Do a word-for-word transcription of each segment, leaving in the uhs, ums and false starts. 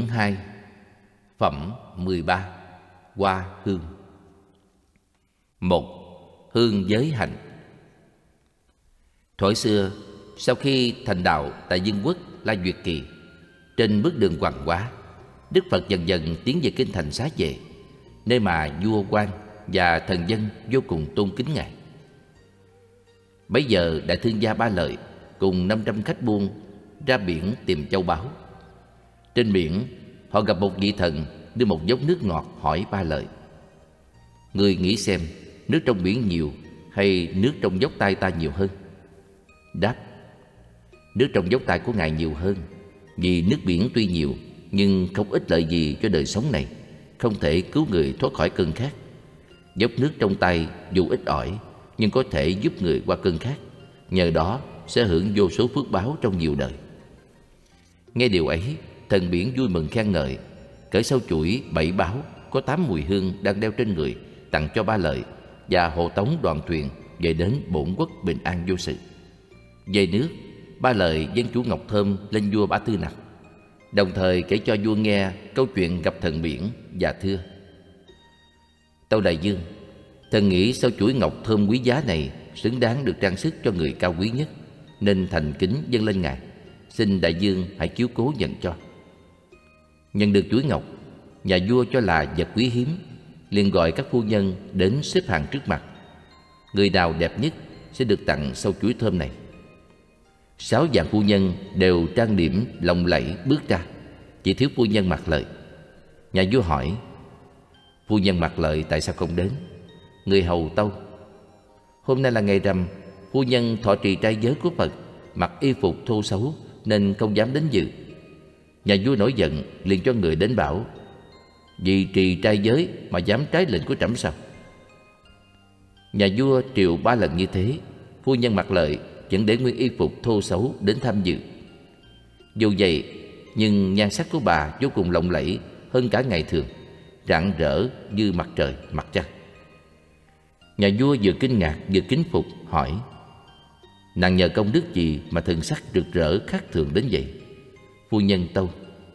hai. Phẩm mười ba. Hoa hương. Một. Hương giới hạnh. Thuở xưa, sau khi thành đạo tại Vương quốc La Duyệt Kỳ, trên bước đường hoàng hóa, Đức Phật dần dần tiến về kinh thành Xá Vệ, nơi mà vua quan và thần dân vô cùng tôn kính ngài. Bấy giờ đại thương gia Ba Lợi cùng năm trăm khách buôn ra biển tìm châu báu. Trên biển, họ gặp một vị thần đưa một vốc nước ngọt, hỏi Ba Lợi: "Ngươi nghĩ xem, nước trong biển nhiều hay nước trong vốc tay ta nhiều hơn?" Đáp: "Nước trong vốc tay của ngài nhiều hơn, vì nước biển tuy nhiều nhưng không ích lợi gì cho đời sống này, không thể cứu người thoát khỏi cơn khát. Vốc nước trong tay dù ít ỏi nhưng có thể giúp người qua cơn khát, nhờ đó sẽ hưởng vô số phước báo trong nhiều đời." Nghe điều ấy, thần biển vui mừng khen ngợi, cởi sâu chuỗi bảy báo có tám mùi hương đang đeo trên người tặng cho Ba Lợi, và hộ tống đoàn thuyền về đến bổn quốc bình an vô sự. Về nước, Ba Lợi dâng chuỗi ngọc thơm lên vua Bá Tư Nặc, đồng thời kể cho vua nghe câu chuyện gặp thần biển và thưa: "Tâu đại vương, thần nghĩ sau chuỗi ngọc thơm quý giá này xứng đáng được trang sức cho người cao quý nhất, nên thành kính dâng lên ngài, xin đại vương hãy chiếu cố nhận cho." Nhận được chuỗi ngọc, nhà vua cho là vật quý hiếm, liền gọi các phu nhân đến xếp hàng trước mặt. Người nào đẹp nhất sẽ được tặng sau chuỗi thơm này. Sáu vạn phu nhân đều trang điểm lộng lẫy bước ra, chỉ thiếu phu nhân Mạc Lợi. Nhà vua hỏi: "Phu nhân Mạc Lợi tại sao không đến?" Người hầu tâu: "Hôm nay là ngày rằm, phu nhân thọ trì trai giới của Phật, mặc y phục thô xấu nên không dám đến dự." Nhà vua nổi giận, liền cho người đến bảo: "Vì trì trai giới mà dám trái lệnh của trẫm sao?" Nhà vua triệu ba lần như thế, phu nhân Mạc Lợi vẫn để nguyên y phục thô xấu đến tham dự. Dù vậy, nhưng nhan sắc của bà vô cùng lộng lẫy hơn cả ngày thường, rạng rỡ như mặt trời mặt trăng. Nhà vua vừa kinh ngạc vừa kính phục, hỏi: "Nàng nhờ công đức gì mà thần sắc rực rỡ khác thường đến vậy?" Phu nhân tâu: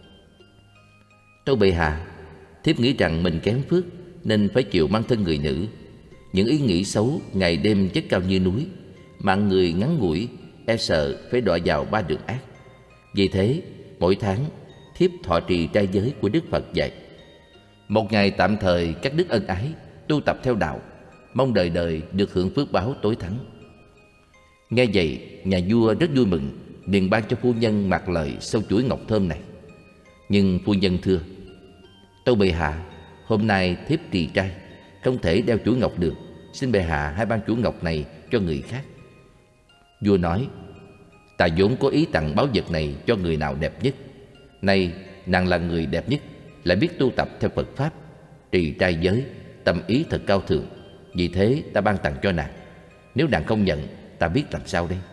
"Tâu bệ hạ, thiếp nghĩ rằng mình kém phước nên phải chịu mang thân người nữ. Những ý nghĩ xấu ngày đêm chất cao như núi, mạng người ngắn ngủi, e sợ phải đọa vào ba đường ác. Vì thế, mỗi tháng thiếp thọ trì trai giới của Đức Phật dạy. Một ngày tạm thời các đức ân ái, tu tập theo đạo, mong đời đời được hưởng phước báo tối thắng." Nghe vậy, nhà vua rất vui mừng, liền ban cho phu nhân Mạc Lợi sâu chuỗi ngọc thơm này. Nhưng phu nhân thưa: "Tâu bệ hạ, hôm nay thiếp trì trai, không thể đeo chuỗi ngọc được, xin bệ hạ hãy ban chuỗi ngọc này cho người khác." Vua nói: "Ta vốn có ý tặng báu vật này cho người nào đẹp nhất. Nay nàng là người đẹp nhất, lại biết tu tập theo Phật pháp, trì trai giới, tâm ý thật cao thượng, vì thế ta ban tặng cho nàng. Nếu nàng không nhận, ta biết làm sao đây?"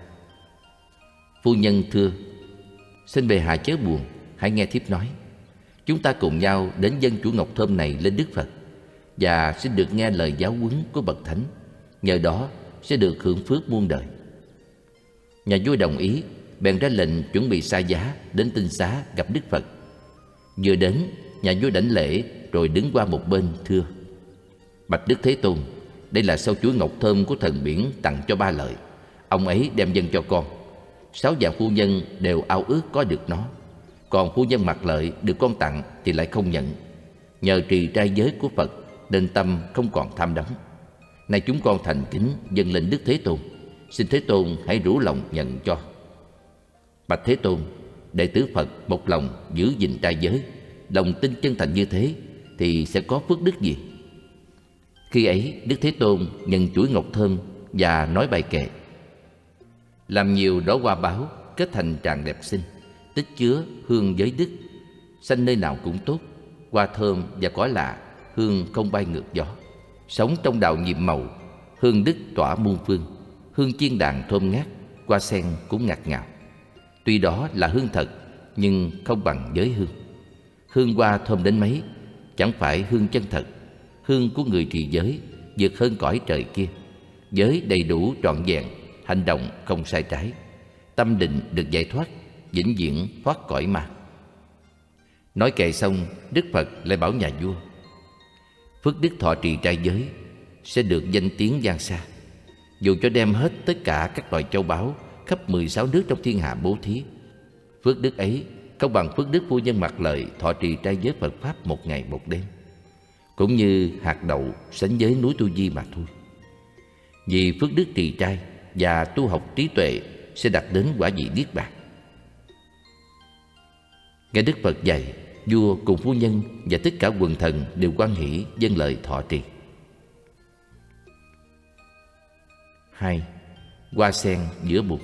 Phu nhân thưa: "Xin bệ hạ chớ buồn, hãy nghe thiếp nói. Chúng ta cùng nhau đến dâng chuỗi ngọc thơm này lên Đức Phật, và xin được nghe lời giáo huấn của bậc thánh, nhờ đó sẽ được hưởng phước muôn đời." Nhà vua đồng ý, bèn ra lệnh chuẩn bị xa giá đến Tinh Xá gặp Đức Phật. Vừa đến, nhà vua đảnh lễ rồi đứng qua một bên thưa: "Bạch Đức Thế Tôn, đây là sâu chuỗi ngọc thơm của thần biển tặng cho Ba Lợi. Ông ấy đem dâng cho con. Sáu vạn phu nhân đều ao ước có được nó, còn phu nhân Mạc Lợi được con tặng thì lại không nhận. Nhờ trì trai giới của Phật nên tâm không còn tham đắm. Nay chúng con thành kính dâng lên Đức Thế Tôn, xin Thế Tôn hãy rủ lòng nhận cho." Bạch Thế Tôn, đệ tử Phật một lòng giữ gìn trai giới, lòng tin chân thành như thế thì sẽ có phước đức gì? Khi ấy Đức Thế Tôn nhận chuỗi ngọc thơm và nói bài kệ: "Làm nhiều đóa hoa báo, kết thành tràng đẹp xinh, tích chứa hương giới đức, xanh nơi nào cũng tốt, hoa thơm và cỏ lạ, hương không bay ngược gió. Sống trong đạo nhiệm màu, hương đức tỏa muôn phương, hương chiên đàn thơm ngát, hoa sen cũng ngạt ngào. Tuy đó là hương thật, nhưng không bằng giới hương. Hương hoa thơm đến mấy, chẳng phải hương chân thật. Hương của người trì giới vượt hơn cõi trời kia. Giới đầy đủ trọn vẹn, hành động không sai trái, tâm định được giải thoát, vĩnh viễn thoát cõi ma." Nói kệ xong, Đức Phật lại bảo nhà vua: phước đức thọ trì trai giới sẽ được danh tiếng vang xa. Dù cho đem hết tất cả các loại châu báu khắp mười sáu nước trong thiên hạ bố thí, phước đức ấy không bằng phước đức phu nhân Mặc Lợi thọ trì trai giới Phật pháp một ngày một đêm, cũng như hạt đậu sánh với núi Tu Di mà thôi. Vì phước đức trì trai và tu học trí tuệ sẽ đạt đến quả vị niết bàn. Nghe Đức Phật dạy, vua cùng phu nhân và tất cả quần thần đều hoan hỷ vâng lời thọ trì. Hai, hoa sen giữa bùn.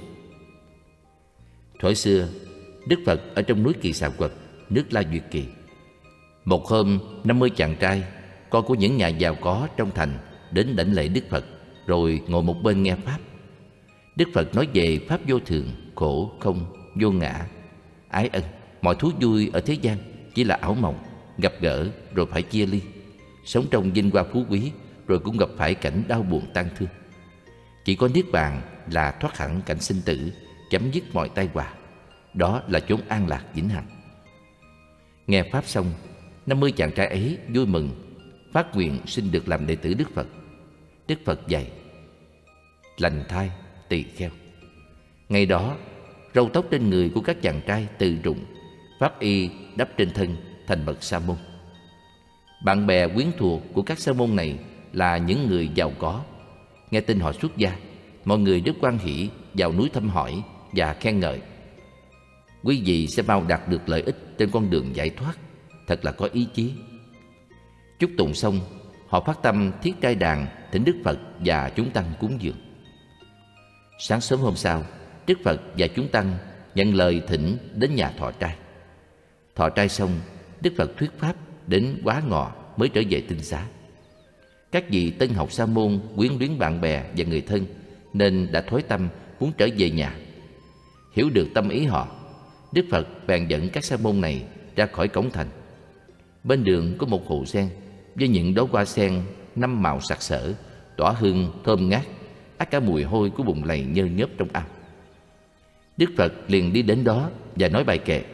Thuở xưa, Đức Phật ở trong núi Kỳ Xà Quật, nước La Duyệt Kỳ. Một hôm, năm mươi chàng trai, con của những nhà giàu có trong thành, đến đảnh lễ Đức Phật, rồi ngồi một bên nghe pháp. Đức Phật nói về pháp vô thường, khổ không, vô ngã, ái ân. Mọi thú vui ở thế gian chỉ là ảo mộng, gặp gỡ rồi phải chia ly. Sống trong vinh hoa phú quý rồi cũng gặp phải cảnh đau buồn tan thương. Chỉ có niết bàn là thoát hẳn cảnh sinh tử, chấm dứt mọi tai họa. Đó là chốn an lạc vĩnh hằng. Nghe pháp xong, năm mươi chàng trai ấy vui mừng, phát nguyện xin được làm đệ tử Đức Phật. Đức Phật dạy: lành thai, tỳ kheo. Ngày đó, râu tóc trên người của các chàng trai tự rụng, pháp y đắp trên thân thành bậc sa môn. Bạn bè quyến thuộc của các sa môn này là những người giàu có. Nghe tin họ xuất gia, mọi người rất hoan hỷ vào núi thăm hỏi và khen ngợi: quý vị sẽ mau đạt được lợi ích trên con đường giải thoát, thật là có ý chí. Chúc tụng xong, họ phát tâm thiết trai đàn thỉnh Đức Phật và chúng tăng cúng dường. Sáng sớm hôm sau, Đức Phật và chúng tăng nhận lời thỉnh đến nhà thọ trai. Thọ trai xong, Đức Phật thuyết pháp đến quá ngọ mới trở về tinh xá. Các vị tân học sa môn quyến luyến bạn bè và người thân nên đã thối tâm muốn trở về nhà. Hiểu được tâm ý họ, Đức Phật bèn dẫn các sa môn này ra khỏi cổng thành. Bên đường có một hồ sen với những đóa hoa sen năm màu sặc sỡ, tỏa hương thơm ngát, át cả mùi hôi của bùn lầy nhơ nhớp trong ao. Đức Phật liền đi đến đó và nói bài kệ: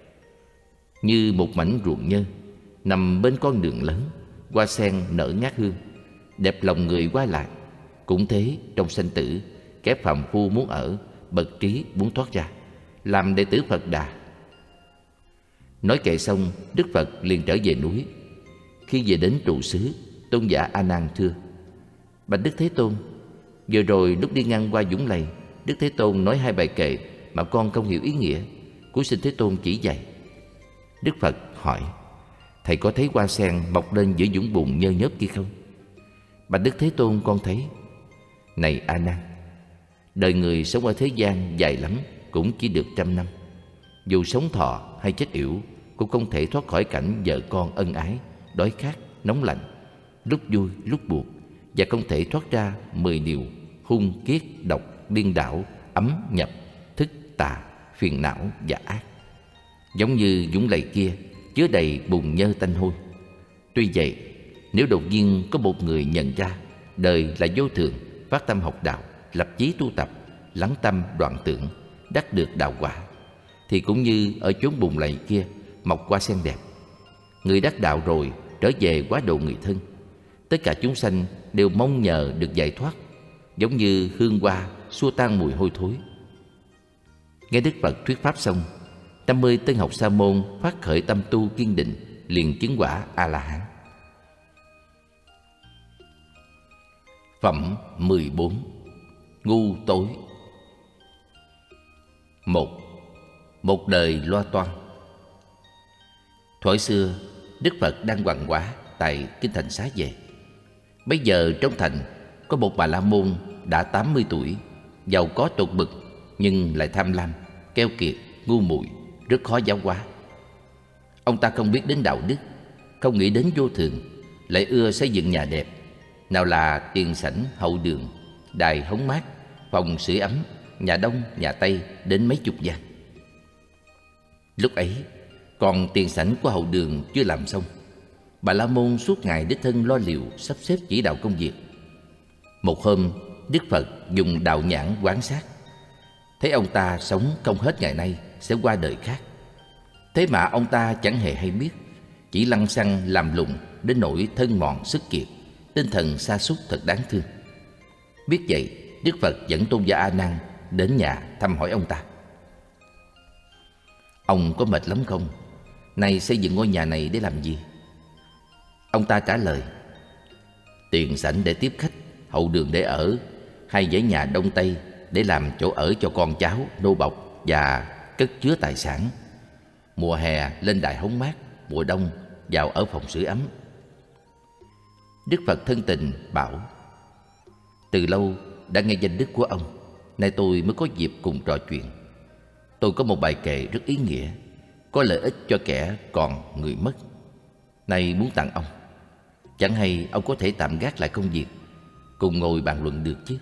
như một mảnh ruộng nhơ nằm bên con đường lớn, hoa sen nở ngát hương, đẹp lòng người qua lại. Cũng thế, trong sanh tử, kẻ phàm phu muốn ở, bậc trí muốn thoát ra, làm đệ tử Phật Đà. Nói kệ xong, Đức Phật liền trở về núi. Khi về đến trụ xứ, tôn giả A Nan thưa: bạch Đức Thế Tôn, vừa rồi lúc đi ngang qua vũng lầy, Đức Thế Tôn nói hai bài kệ mà con không hiểu ý nghĩa, cúi xin Thế Tôn chỉ dạy. Đức Phật hỏi: thầy có thấy hoa sen mọc lên giữa vũng bùn nhơ nhớp kia không? Bạch Đức Thế Tôn, con thấy. Này A Nan, đời người sống ở thế gian dài lắm cũng chỉ được trăm năm. Dù sống thọ hay chết yểu cũng không thể thoát khỏi cảnh vợ con ân ái, đói khát, nóng lạnh, lúc vui lúc buồn, và không thể thoát ra mười điều hung kiết độc điên đảo, ấm nhập, thức tà, phiền não và ác. Giống như vũng lầy kia chứa đầy bùn nhơ tanh hôi. Tuy vậy, nếu đột nhiên có một người nhận ra đời là vô thường, phát tâm học đạo, lập chí tu tập, lắng tâm đoạn tưởng, đắc được đạo quả, thì cũng như ở chốn bùn lầy kia mọc hoa sen đẹp. Người đắc đạo rồi trở về quá độ người thân. Tất cả chúng sanh đều mong nhờ được giải thoát, giống như hương hoa xua tan mùi hôi thối. Nghe Đức Phật thuyết pháp xong, năm mươi tân học sa môn phát khởi tâm tu kiên định, liền chứng quả A La Hán. Phẩm mười bốn. Ngu tối. Một. Một đời loa toan. Thuở xưa, Đức Phật đang hoằng hóa tại kinh thành Xá Vệ. Bây giờ trong thành có một bà la môn đã tám mươi tuổi, giàu có tột bực nhưng lại tham lam, keo kiệt, ngu muội, rất khó giáo hóa. Ông ta không biết đến đạo đức, không nghĩ đến vô thường, lại ưa xây dựng nhà đẹp, nào là tiền sảnh hậu đường, đài hóng mát, phòng sưởi ấm, nhà đông nhà tây đến mấy chục gian. Lúc ấy còn tiền sảnh của hậu đường chưa làm xong, bà la môn suốt ngày đích thân lo liệu sắp xếp chỉ đạo công việc. Một hôm, Đức Phật dùng đạo nhãn quan sát, thấy ông ta sống không hết ngày nay sẽ qua đời khác. Thế mà ông ta chẳng hề hay biết, chỉ lăng xăng làm lụng đến nỗi thân mòn sức kiệt, tinh thần sa sút thật đáng thương. Biết vậy, Đức Phật dẫn Tôn giả A Nan đến nhà thăm hỏi ông ta. Ông có mệt lắm không? Nay xây dựng ngôi nhà này để làm gì? Ông ta trả lời: tiền sảnh để tiếp khách, hậu đường để ở, hai dãy nhà đông tây để làm chỗ ở cho con cháu, nô bộc và cất chứa tài sản. Mùa hè lên đài hóng mát, mùa đông vào ở phòng sưởi ấm. Đức Phật thân tình bảo: từ lâu đã nghe danh đức của ông, nay tôi mới có dịp cùng trò chuyện. Tôi có một bài kệ rất ý nghĩa, có lợi ích cho kẻ còn người mất, nay muốn tặng ông. Chẳng hay ông có thể tạm gác lại công việc, cùng ngồi bàn luận được chứ?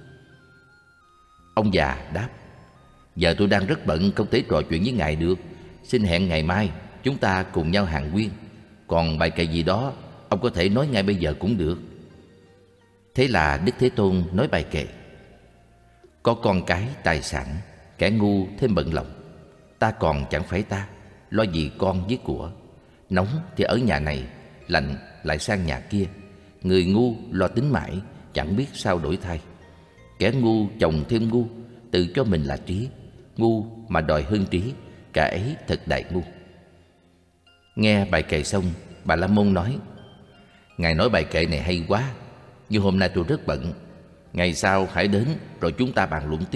Ông già đáp: giờ tôi đang rất bận, không thể trò chuyện với ngài được. Xin hẹn ngày mai chúng ta cùng nhau hàn huyên. Còn bài kệ gì đó ông có thể nói ngay bây giờ cũng được. Thế là Đức Thế Tôn nói bài kệ: có con cái tài sản, kẻ ngu thêm bận lòng. Ta còn chẳng phải ta, lo gì con với của. Nóng thì ở nhà này, lạnh lại sang nhà kia. Người ngu lo tính mãi, chẳng biết sao đổi thay. Kẻ ngu chồng thêm ngu, tự cho mình là trí. Ngu mà đòi hơn trí, cả ấy thật đại ngu. Nghe bài kệ xong, Bà La Môn nói: ngài nói bài kệ này hay quá, nhưng hôm nay tôi rất bận. Ngày sau hãy đến rồi chúng ta bàn luận tiếp.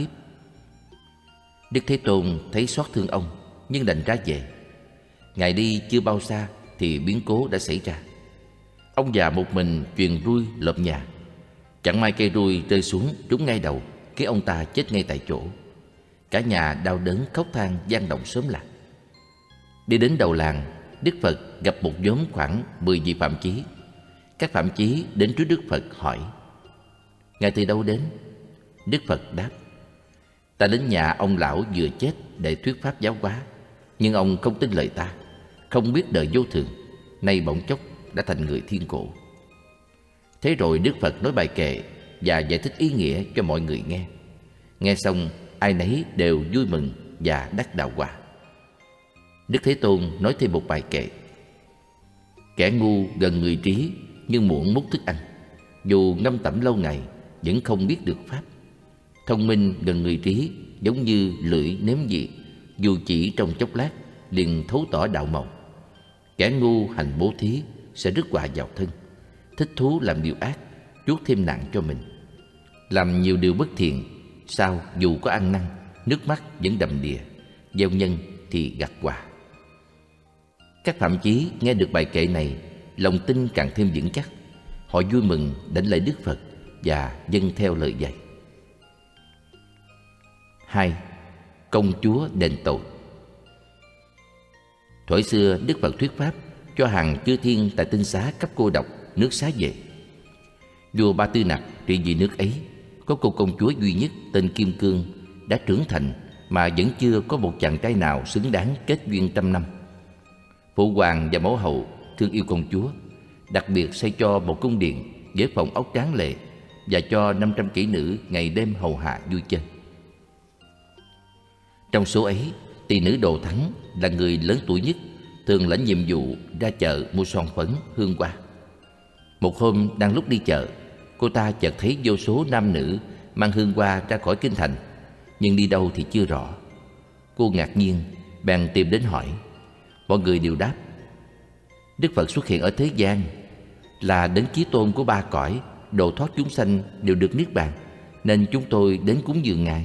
Đức Thế Tôn thấy xót thương ông, nhưng đành ra về. Ngài đi chưa bao xa thì biến cố đã xảy ra. Ông già một mình chuyền ruôi lợp nhà. Chẳng may cây ruôi rơi xuống trúng ngay đầu, khiến ông ta chết ngay tại chỗ. Cả nhà đau đớn khóc than vang động xóm làng. Đi đến đầu làng, Đức Phật gặp một nhóm khoảng mười vị phạm chí. Các phạm chí đến trước Đức Phật hỏi: ngài từ đâu đến? Đức Phật đáp: ta đến nhà ông lão vừa chết để thuyết pháp giáo hóa, nhưng ông không tin lời ta, không biết đời vô thường, nay bỗng chốc đã thành người thiên cổ. Thế rồi Đức Phật nói bài kệ và giải thích ý nghĩa cho mọi người nghe. Nghe xong, ai nấy đều vui mừng và đắc đạo quả. Đức Thế Tôn nói thêm một bài kệ: kẻ ngu gần người trí, nhưng muộn múc thức ăn. Dù ngâm tẩm lâu ngày, vẫn không biết được pháp. Thông minh gần người trí, giống như lưỡi nếm vị, dù chỉ trong chốc lát liền thấu tỏ đạo màu. Kẻ ngu hành bố thí sẽ rước họa vào thân, thích thú làm điều ác, chuốc thêm nặng cho mình. Làm nhiều điều bất thiện, sau dù có ăn năn, nước mắt vẫn đầm đìa, gieo nhân thì gặt quả. Các phạm chí nghe được bài kệ này, lòng tin càng thêm vững chắc. Họ vui mừng đảnh lễ Đức Phật và dâng theo lời dạy. Hai. Công chúa đền tội. Thuở xưa Đức Phật thuyết pháp cho hàng chư thiên tại tinh xá cấp cô độc nước Xá Vệ. Vua Ba Tư Nặc trị vì nước ấy có cô công chúa duy nhất tên Kim Cương, đã trưởng thành mà vẫn chưa có một chàng trai nào xứng đáng kết duyên trăm năm. Phụ hoàng và mẫu hậu thương yêu công chúa, đặc biệt xây cho một cung điện với phòng ốc tráng lệ và cho năm trăm kỹ nữ ngày đêm hầu hạ vui chơi. Trong số ấy, tỳ nữ Đồ Thắng là người lớn tuổi nhất, thường lãnh nhiệm vụ ra chợ mua son phấn, hương hoa. Một hôm đang lúc đi chợ, cô ta chợt thấy vô số nam nữ mang hương hoa ra khỏi kinh thành, nhưng đi đâu thì chưa rõ. Cô ngạc nhiên, bèn tìm đến hỏi. Mọi người đều đáp: Đức Phật xuất hiện ở thế gian, là đấng chí tôn của ba cõi, độ thoát chúng sanh đều được niết bàn, nên chúng tôi đến cúng dường ngài.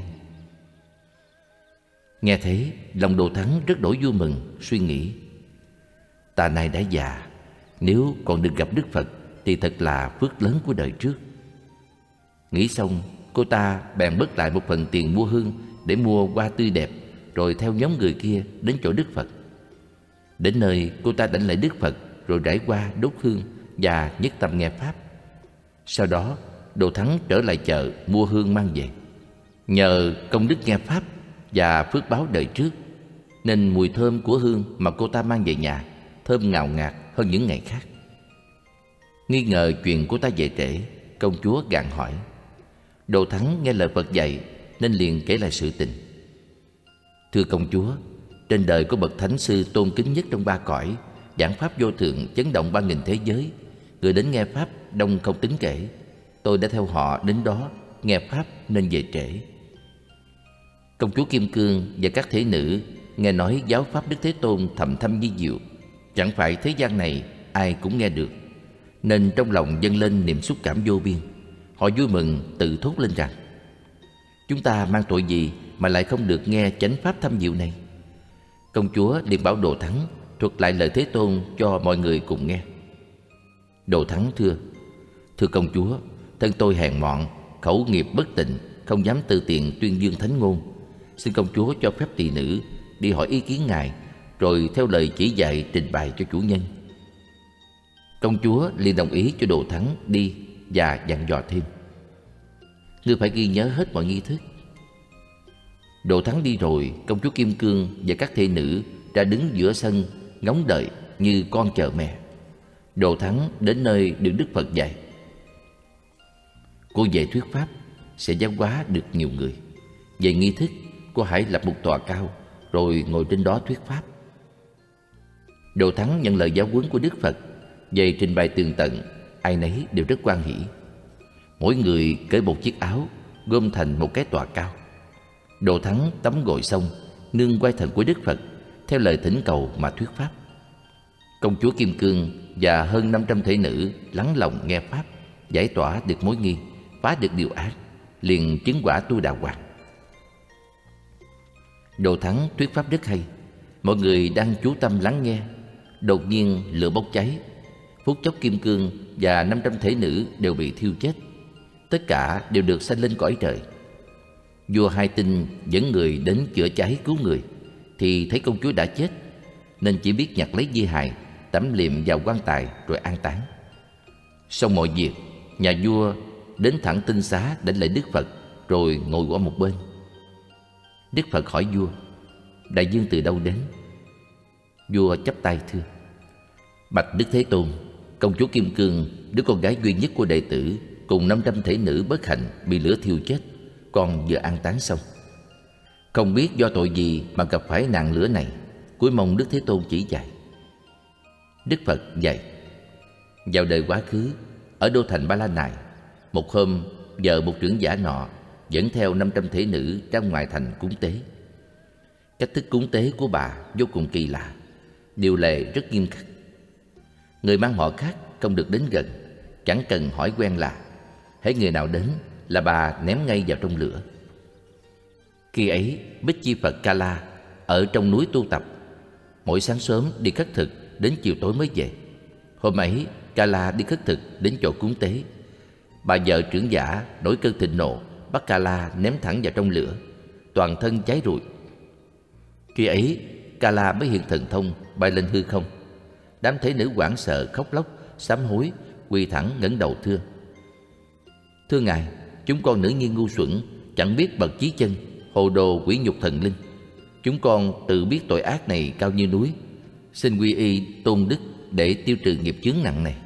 Nghe thế, lòng Đồ Thắng rất đổi vui mừng, suy nghĩ: ta nay đã già, nếu còn được gặp Đức Phật thì thật là phước lớn của đời trước. Nghĩ xong, cô ta bèn bớt lại một phần tiền mua hương để mua hoa tươi đẹp, rồi theo nhóm người kia đến chỗ Đức Phật. Đến nơi, cô ta đảnh lễ Đức Phật, rồi rải hoa đốt hương và nhất tâm nghe pháp. Sau đó, Đồ Thắng trở lại chợ mua hương mang về. Nhờ công đức nghe pháp và phước báo đời trước, nên mùi thơm của hương mà cô ta mang về nhà thơm ngào ngạt hơn những ngày khác. Nghi ngờ chuyện cô ta về trễ, công chúa gạn hỏi. Đồ Thắng nghe lời Phật dạy nên liền kể lại sự tình. Thưa công chúa, Trên đời có bậc thánh sư tôn kính nhất trong ba cõi, giảng pháp vô thượng chấn động ba nghìn thế giới. Người đến nghe pháp đông không tính kể. Tôi đã theo họ đến đó nghe pháp nên về trễ. Công chúa Kim Cương và các thế nữ nghe nói giáo pháp Đức Thế Tôn thầm thâm vi diệu, chẳng phải thế gian này ai cũng nghe được, nên trong lòng dâng lên niềm xúc cảm vô biên. Họ vui mừng tự thốt lên rằng: chúng ta mang tội gì mà lại không được nghe chánh pháp thâm diệu này? Công chúa liền bảo Đồ Thắng thuật lại lời Thế Tôn cho mọi người cùng nghe. Đồ Thắng thưa: thưa công chúa, thân tôi hèn mọn, khẩu nghiệp bất tịnh, không dám tư tiện tuyên dương thánh ngôn. Xin công chúa cho phép tỳ nữ đi hỏi ý kiến ngài, rồi theo lời chỉ dạy trình bày cho chủ nhân. Công chúa liền đồng ý cho Đồ Thắng đi và dặn dò thêm: ngươi phải ghi nhớ hết mọi nghi thức. Đồ Thắng đi rồi, công chúa Kim Cương và các thê nữ ra đứng giữa sân ngóng đợi như con chờ mẹ. Đồ Thắng đến nơi được Đức Phật dạy: cô về thuyết pháp sẽ giáo hóa được nhiều người. Về nghi thức, cô hãy lập một tòa cao rồi ngồi trên đó thuyết pháp. Đồ Thắng nhận lời giáo huấn của Đức Phật, về trình bày tường tận, ai nấy đều rất hoan hỷ. Mỗi người cởi một chiếc áo gom thành một cái tòa cao. Đồ Thắng tắm gội xong, nương quay thần của Đức Phật, theo lời thỉnh cầu mà thuyết pháp. Công chúa Kim Cương và hơn năm trăm thể nữ lắng lòng nghe pháp, giải tỏa được mối nghi, phá được điều ác, liền chứng quả tu đà hoàng. Đồ Thắng thuyết pháp rất hay. Mọi người đang chú tâm lắng nghe, đột nhiên lửa bốc cháy. Phút chốc Kim Cương và năm trăm thể nữ đều bị thiêu chết. Tất cả đều được sanh lên cõi trời. Vua Hai Tinh dẫn người đến chữa cháy cứu người, thì thấy công chúa đã chết, nên chỉ biết nhặt lấy di hài, tẩm liệm vào quan tài rồi an táng. Xong mọi việc, nhà vua đến thẳng tinh xá để lễ Đức Phật, rồi ngồi qua một bên. Đức Phật hỏi vua: đại vương từ đâu đến? Vua chắp tay thưa: bạch Đức Thế Tôn, công chúa Kim Cương, đứa con gái duy nhất của đệ tử, cùng năm trăm thể nữ bất hạnh bị lửa thiêu chết, con vừa an táng xong. Không biết do tội gì mà gặp phải nạn lửa này, cuối mong Đức Thế Tôn chỉ dạy. Đức Phật dạy: vào đời quá khứ, ở đô thành Ba La Nại, một hôm vợ một trưởng giả nọ dẫn theo năm trăm thể nữ ra ngoài thành cúng tế. Cách thức cúng tế của bà vô cùng kỳ lạ, điều lệ rất nghiêm khắc. Người mang họ khác không được đến gần, chẳng cần hỏi quen lạ. hễ người nào đến là bà ném ngay vào trong lửa. Khi ấy Bích Chi Phật Ca La ở trong núi tu tập, mỗi sáng sớm đi khất thực, đến chiều tối mới về. Hôm ấy Ca La đi khất thực đến chỗ cúng tế. Bà vợ trưởng giả nổi cơn thịnh nộ, bắt Ca La ném thẳng vào trong lửa, toàn thân cháy rụi. Khi ấy Ca La mới hiện thần thông, bay lên hư không. Đám thế nữ hoảng sợ khóc lóc sám hối, quỳ thẳng ngẩng đầu thưa: Thưa ngài, chúng con nữ nhi ngu xuẩn, chẳng biết bậc chí chân, hồ đồ quỷ nhục thần linh. Chúng con tự biết tội ác này cao như núi, xin quy y tôn đức để tiêu trừ nghiệp chướng nặng này.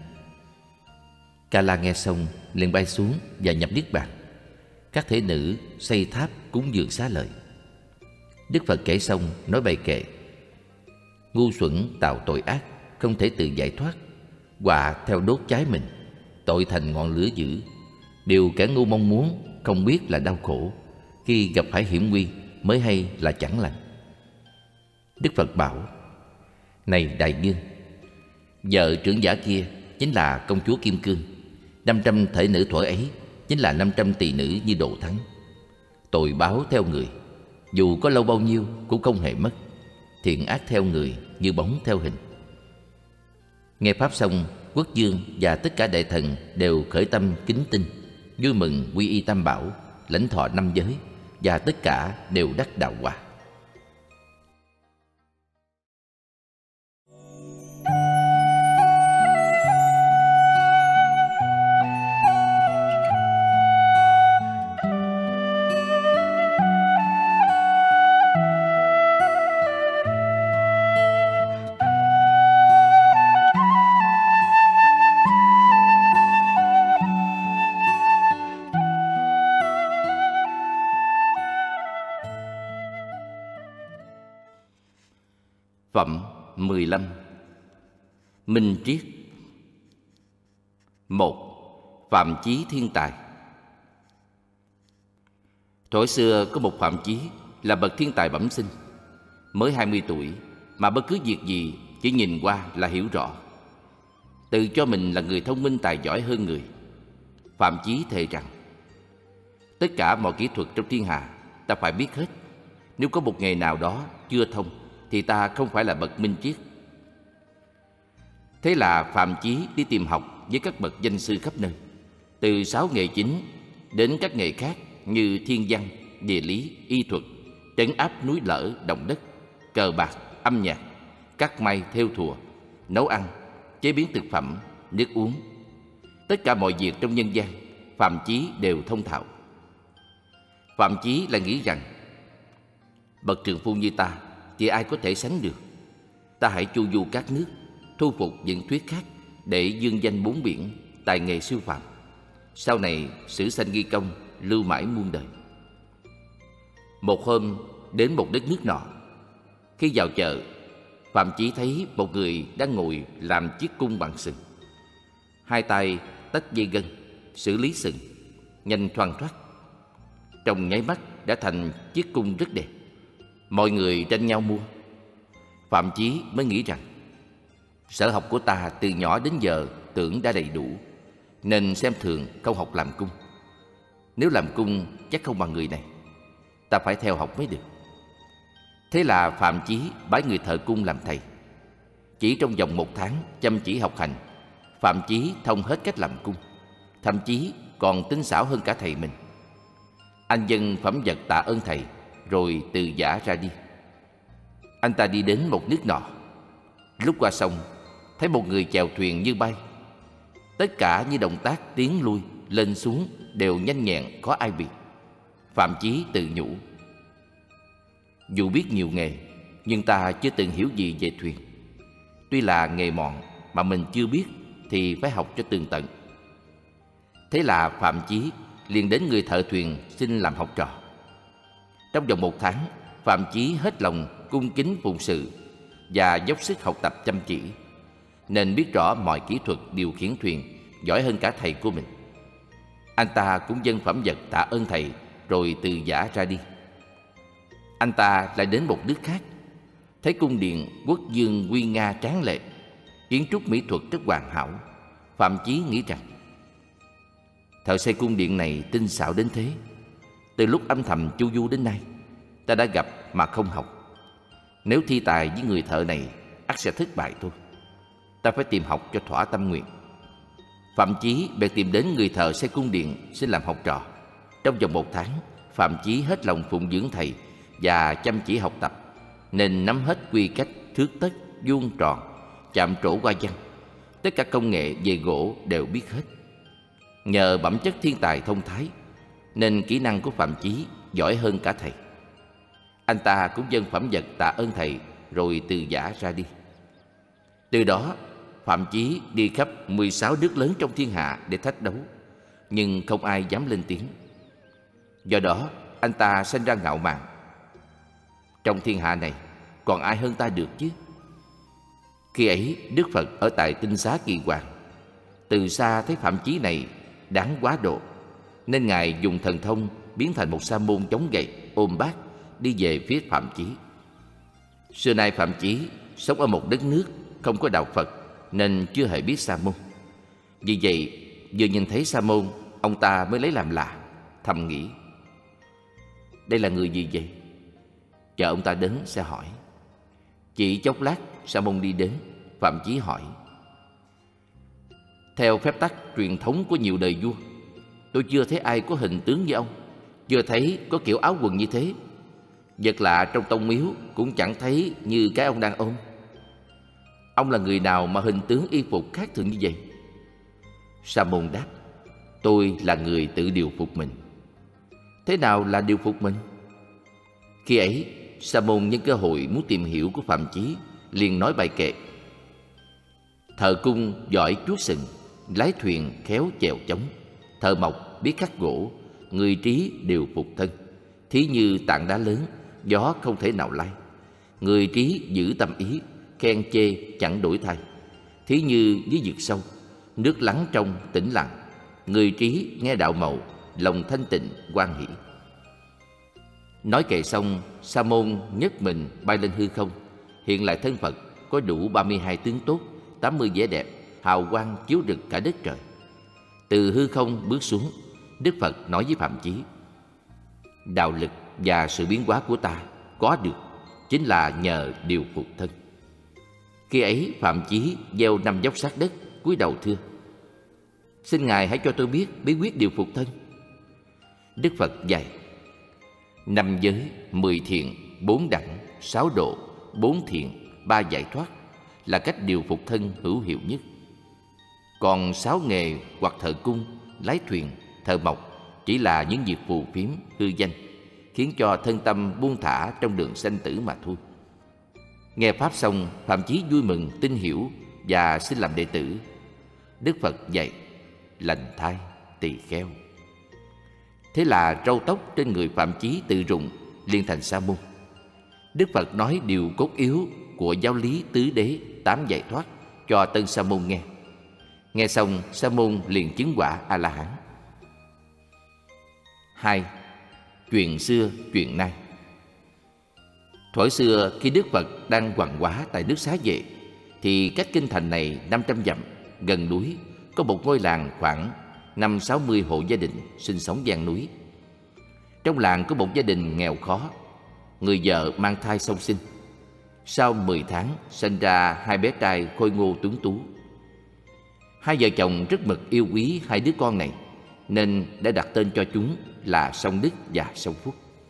Ca La nghe xong liền bay xuống và nhập niết bàn. Các thể nữ xây tháp cúng dường xá lợi. Đức Phật kể xong nói bài kệ: Ngu xuẩn tạo tội ác, không thể tự giải thoát, họa theo đốt cháy mình, tội thành ngọn lửa dữ. Điều kẻ ngu mong muốn không biết là đau khổ, khi gặp phải hiểm nguy mới hay là chẳng lành. Đức Phật bảo: Này đại vương, vợ trưởng giả kia chính là công chúa Kim Cương, năm trăm thể nữ thuở ấy chính là năm trăm tỳ nữ như Đồ Thắng. Tội báo theo người, dù có lâu bao nhiêu cũng không hề mất. Thiện ác theo người như bóng theo hình. Nghe pháp xong, quốc vương và tất cả đại thần đều khởi tâm kính tin, vui mừng quy y tam bảo, lãnh thọ năm giới, và tất cả đều đắc đạo quả. Minh triết. Một. Phạm Chí thiên tài. Thuở xưa có một Phạm Chí là bậc thiên tài bẩm sinh. Mới hai mươi tuổi mà bất cứ việc gì chỉ nhìn qua là hiểu rõ. Tự cho mình là người thông minh tài giỏi hơn người. Phạm Chí thề rằng tất cả mọi kỹ thuật trong thiên hạ ta phải biết hết. Nếu có một nghề nào đó chưa thông thì ta không phải là bậc minh triết. Thế là Phạm Chí đi tìm học với các bậc danh sư khắp nơi, từ sáu nghề chính đến các nghề khác như thiên văn, địa lý, y thuật, trấn áp núi lở, động đất, cờ bạc, âm nhạc, cắt may, thêu thùa, nấu ăn, chế biến thực phẩm, nước uống. Tất cả mọi việc trong nhân gian, Phạm Chí đều thông thạo. Phạm Chí lại nghĩ rằng bậc trường phu như ta thì ai có thể sánh được. Ta hãy chu du các nước, thu phục những thuyết khác để dương danh bốn biển, tài nghề siêu phàm. Sau này sử sanh ghi công, lưu mãi muôn đời. Một hôm đến một đất nước nọ, khi vào chợ, Phạm Chí thấy một người đang ngồi làm chiếc cung bằng sừng. Hai tay tách dây gân, xử lý sừng, nhanh thoăn thoắt. Trong nháy mắt đã thành chiếc cung rất đẹp. Mọi người tranh nhau mua. Phạm Chí mới nghĩ rằng sở học của ta từ nhỏ đến giờ tưởng đã đầy đủ, nên xem thường không học làm cung. Nếu làm cung chắc không bằng người này, ta phải theo học mới được. Thế là Phạm Chí bái người thợ cung làm thầy. Chỉ trong vòng một tháng chăm chỉ học hành, Phạm Chí thông hết cách làm cung, thậm chí còn tinh xảo hơn cả thầy mình. Anh dâng phẩm vật tạ ơn thầy, rồi từ giã ra đi. Anh ta đi đến một nước nọ. Lúc qua sông, thấy một người chèo thuyền như bay. Tất cả như động tác tiến lui, lên xuống đều nhanh nhẹn, có ai biệt. Phạm Chí tự nhủ, dù biết nhiều nghề, nhưng ta chưa từng hiểu gì về thuyền. Tuy là nghề mọn mà mình chưa biết thì phải học cho tường tận. Thế là Phạm Chí liền đến người thợ thuyền xin làm học trò. Trong vòng một tháng, Phạm Chí hết lòng cung kính phụng sự và dốc sức học tập chăm chỉ, nên biết rõ mọi kỹ thuật điều khiển thuyền, giỏi hơn cả thầy của mình. Anh ta cũng dâng phẩm vật tạ ơn thầy, rồi từ giã ra đi. Anh ta lại đến một nước khác, thấy cung điện quốc vương nguy nga tráng lệ, kiến trúc mỹ thuật rất hoàn hảo. Phạm Chí nghĩ rằng thợ xây cung điện này tinh xảo đến thế. Từ lúc âm thầm chu du đến nay, ta đã gặp mà không học. Nếu thi tài với người thợ này, ắt sẽ thất bại thôi. Ta phải tìm học cho thỏa tâm nguyện. Phạm Chí bèn tìm đến người thợ xây cung điện xin làm học trò. Trong vòng một tháng, Phạm Chí hết lòng phụng dưỡng thầy và chăm chỉ học tập, nên nắm hết quy cách, thước tất, vuông tròn, chạm trổ hoa văn. Tất cả công nghệ về gỗ đều biết hết. Nhờ bẩm chất thiên tài thông thái, nên kỹ năng của Phạm Chí giỏi hơn cả thầy. Anh ta cũng dâng phẩm vật tạ ơn thầy, rồi từ giã ra đi. Từ đó, Phạm Chí đi khắp mười sáu nước lớn trong thiên hạ để thách đấu, nhưng không ai dám lên tiếng. Do đó, anh ta sinh ra ngạo mạn. Trong thiên hạ này, còn ai hơn ta được chứ? Khi ấy, Đức Phật ở tại Tinh Xá Kỳ Hoàng, từ xa thấy Phạm Chí này đáng quá độ, nên Ngài dùng thần thông biến thành một sa môn chống gậy, ôm bát, đi về phía Phạm Chí. Xưa nay Phạm Chí sống ở một đất nước không có đạo Phật, nên chưa hề biết sa môn. Vì vậy, vừa nhìn thấy sa môn, ông ta mới lấy làm lạ, thầm nghĩ, đây là người gì vậy? Chờ ông ta đến sẽ hỏi. Chỉ chốc lát, sa môn đi đến. Phạm Chí hỏi, theo phép tắc truyền thống của nhiều đời vua, tôi chưa thấy ai có hình tướng như ông, chưa thấy có kiểu áo quần như thế. Vật lạ trong tông miếu cũng chẳng thấy như cái ông đang ôm. Ông là người nào mà hình tướng y phục khác thường như vậy? Sa môn đáp, tôi là người tự điều phục mình. Thế nào là điều phục mình? Khi ấy, sa môn nhân cơ hội muốn tìm hiểu của Phạm Chí, liền nói bài kệ: thợ cung giỏi chuốt sừng, lái thuyền khéo chèo chống. Thợ mộc biết khắc gỗ, người trí đều phục thân. Thí như tảng đá lớn, gió không thể nào lay. Người trí giữ tâm ý, khen chê chẳng đổi thay. Thí như dưới vực sâu, nước lắng trong tĩnh lặng, người trí nghe đạo màu, lòng thanh tịnh hoan hỷ. Nói kệ xong, Sa môn nhấc mình bay lên hư không, hiện lại thân Phật có đủ ba mươi hai tướng tốt, tám mươi vẻ đẹp, hào quang chiếu rực cả đất trời. Từ hư không bước xuống, Đức Phật nói với Phạm Chí: đạo lực và sự biến hóa của ta có được chính là nhờ điều phục thân. Khi ấy Phạm Chí gieo năm dốc sát đất, cúi đầu thưa: xin Ngài hãy cho tôi biết bí quyết điều phục thân. Đức Phật dạy: năm giới, mười thiện, bốn đẳng, sáu độ, bốn thiện, ba giải thoát là cách điều phục thân hữu hiệu nhất. Còn sáu nghề hoặc thợ cung, lái thuyền, thợ mộc chỉ là những việc phù phiếm, hư danh, khiến cho thân tâm buông thả trong đường sanh tử mà thôi. Nghe pháp xong, Phạm Chí vui mừng, tin hiểu và xin làm đệ tử. Đức Phật dạy: lành thai, tỳ kheo. Thế là râu tóc trên người Phạm Chí tự rụng, liền thành sa môn. Đức Phật nói điều cốt yếu của giáo lý tứ đế tám giải thoát cho tân sa môn nghe. Nghe xong, sa môn liền chứng quả A La Hán. Hai. Chuyện xưa chuyện nay. Thuở xưa khi Đức Phật đang hoằng hóa tại nước Xá Vệ, thì cách kinh thành này năm trăm dặm, gần núi, có một ngôi làng khoảng năm sáu mươi hộ gia đình sinh sống gian núi. Trong làng có một gia đình nghèo khó, người vợ mang thai song sinh. Sau mười tháng sinh ra hai bé trai khôi ngô tuấn tú. Hai vợ chồng rất mực yêu quý hai đứa con này, nên đã đặt tên cho chúng là Song Đức và Song Phúc.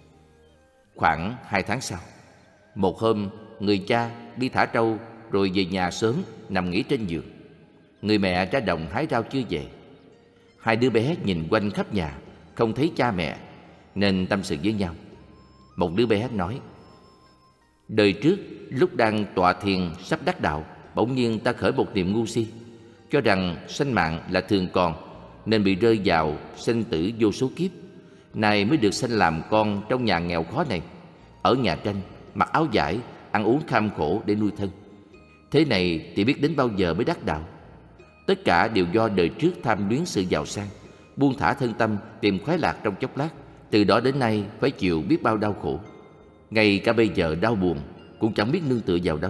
Khoảng hai tháng sau, một hôm người cha đi thả trâu rồi về nhà sớm, nằm nghỉ trên giường. Người mẹ ra đồng hái rau chưa về. Hai đứa bé nhìn quanh khắp nhà, không thấy cha mẹ, nên tâm sự với nhau. Một đứa bé nói: đời trước lúc đang tọa thiền sắp đắc đạo, bỗng nhiên ta khởi một niệm ngu si, cho rằng sanh mạng là thường còn, nên bị rơi vào sinh tử vô số kiếp. Này mới được sanh làm con trong nhà nghèo khó này, ở nhà tranh, mặc áo vải, ăn uống kham khổ để nuôi thân. Thế này thì biết đến bao giờ mới đắc đạo? Tất cả đều do đời trước tham luyến sự giàu sang, buông thả thân tâm tìm khoái lạc trong chốc lát, từ đó đến nay phải chịu biết bao đau khổ. Ngay cả bây giờ đau buồn cũng chẳng biết nương tựa vào đâu.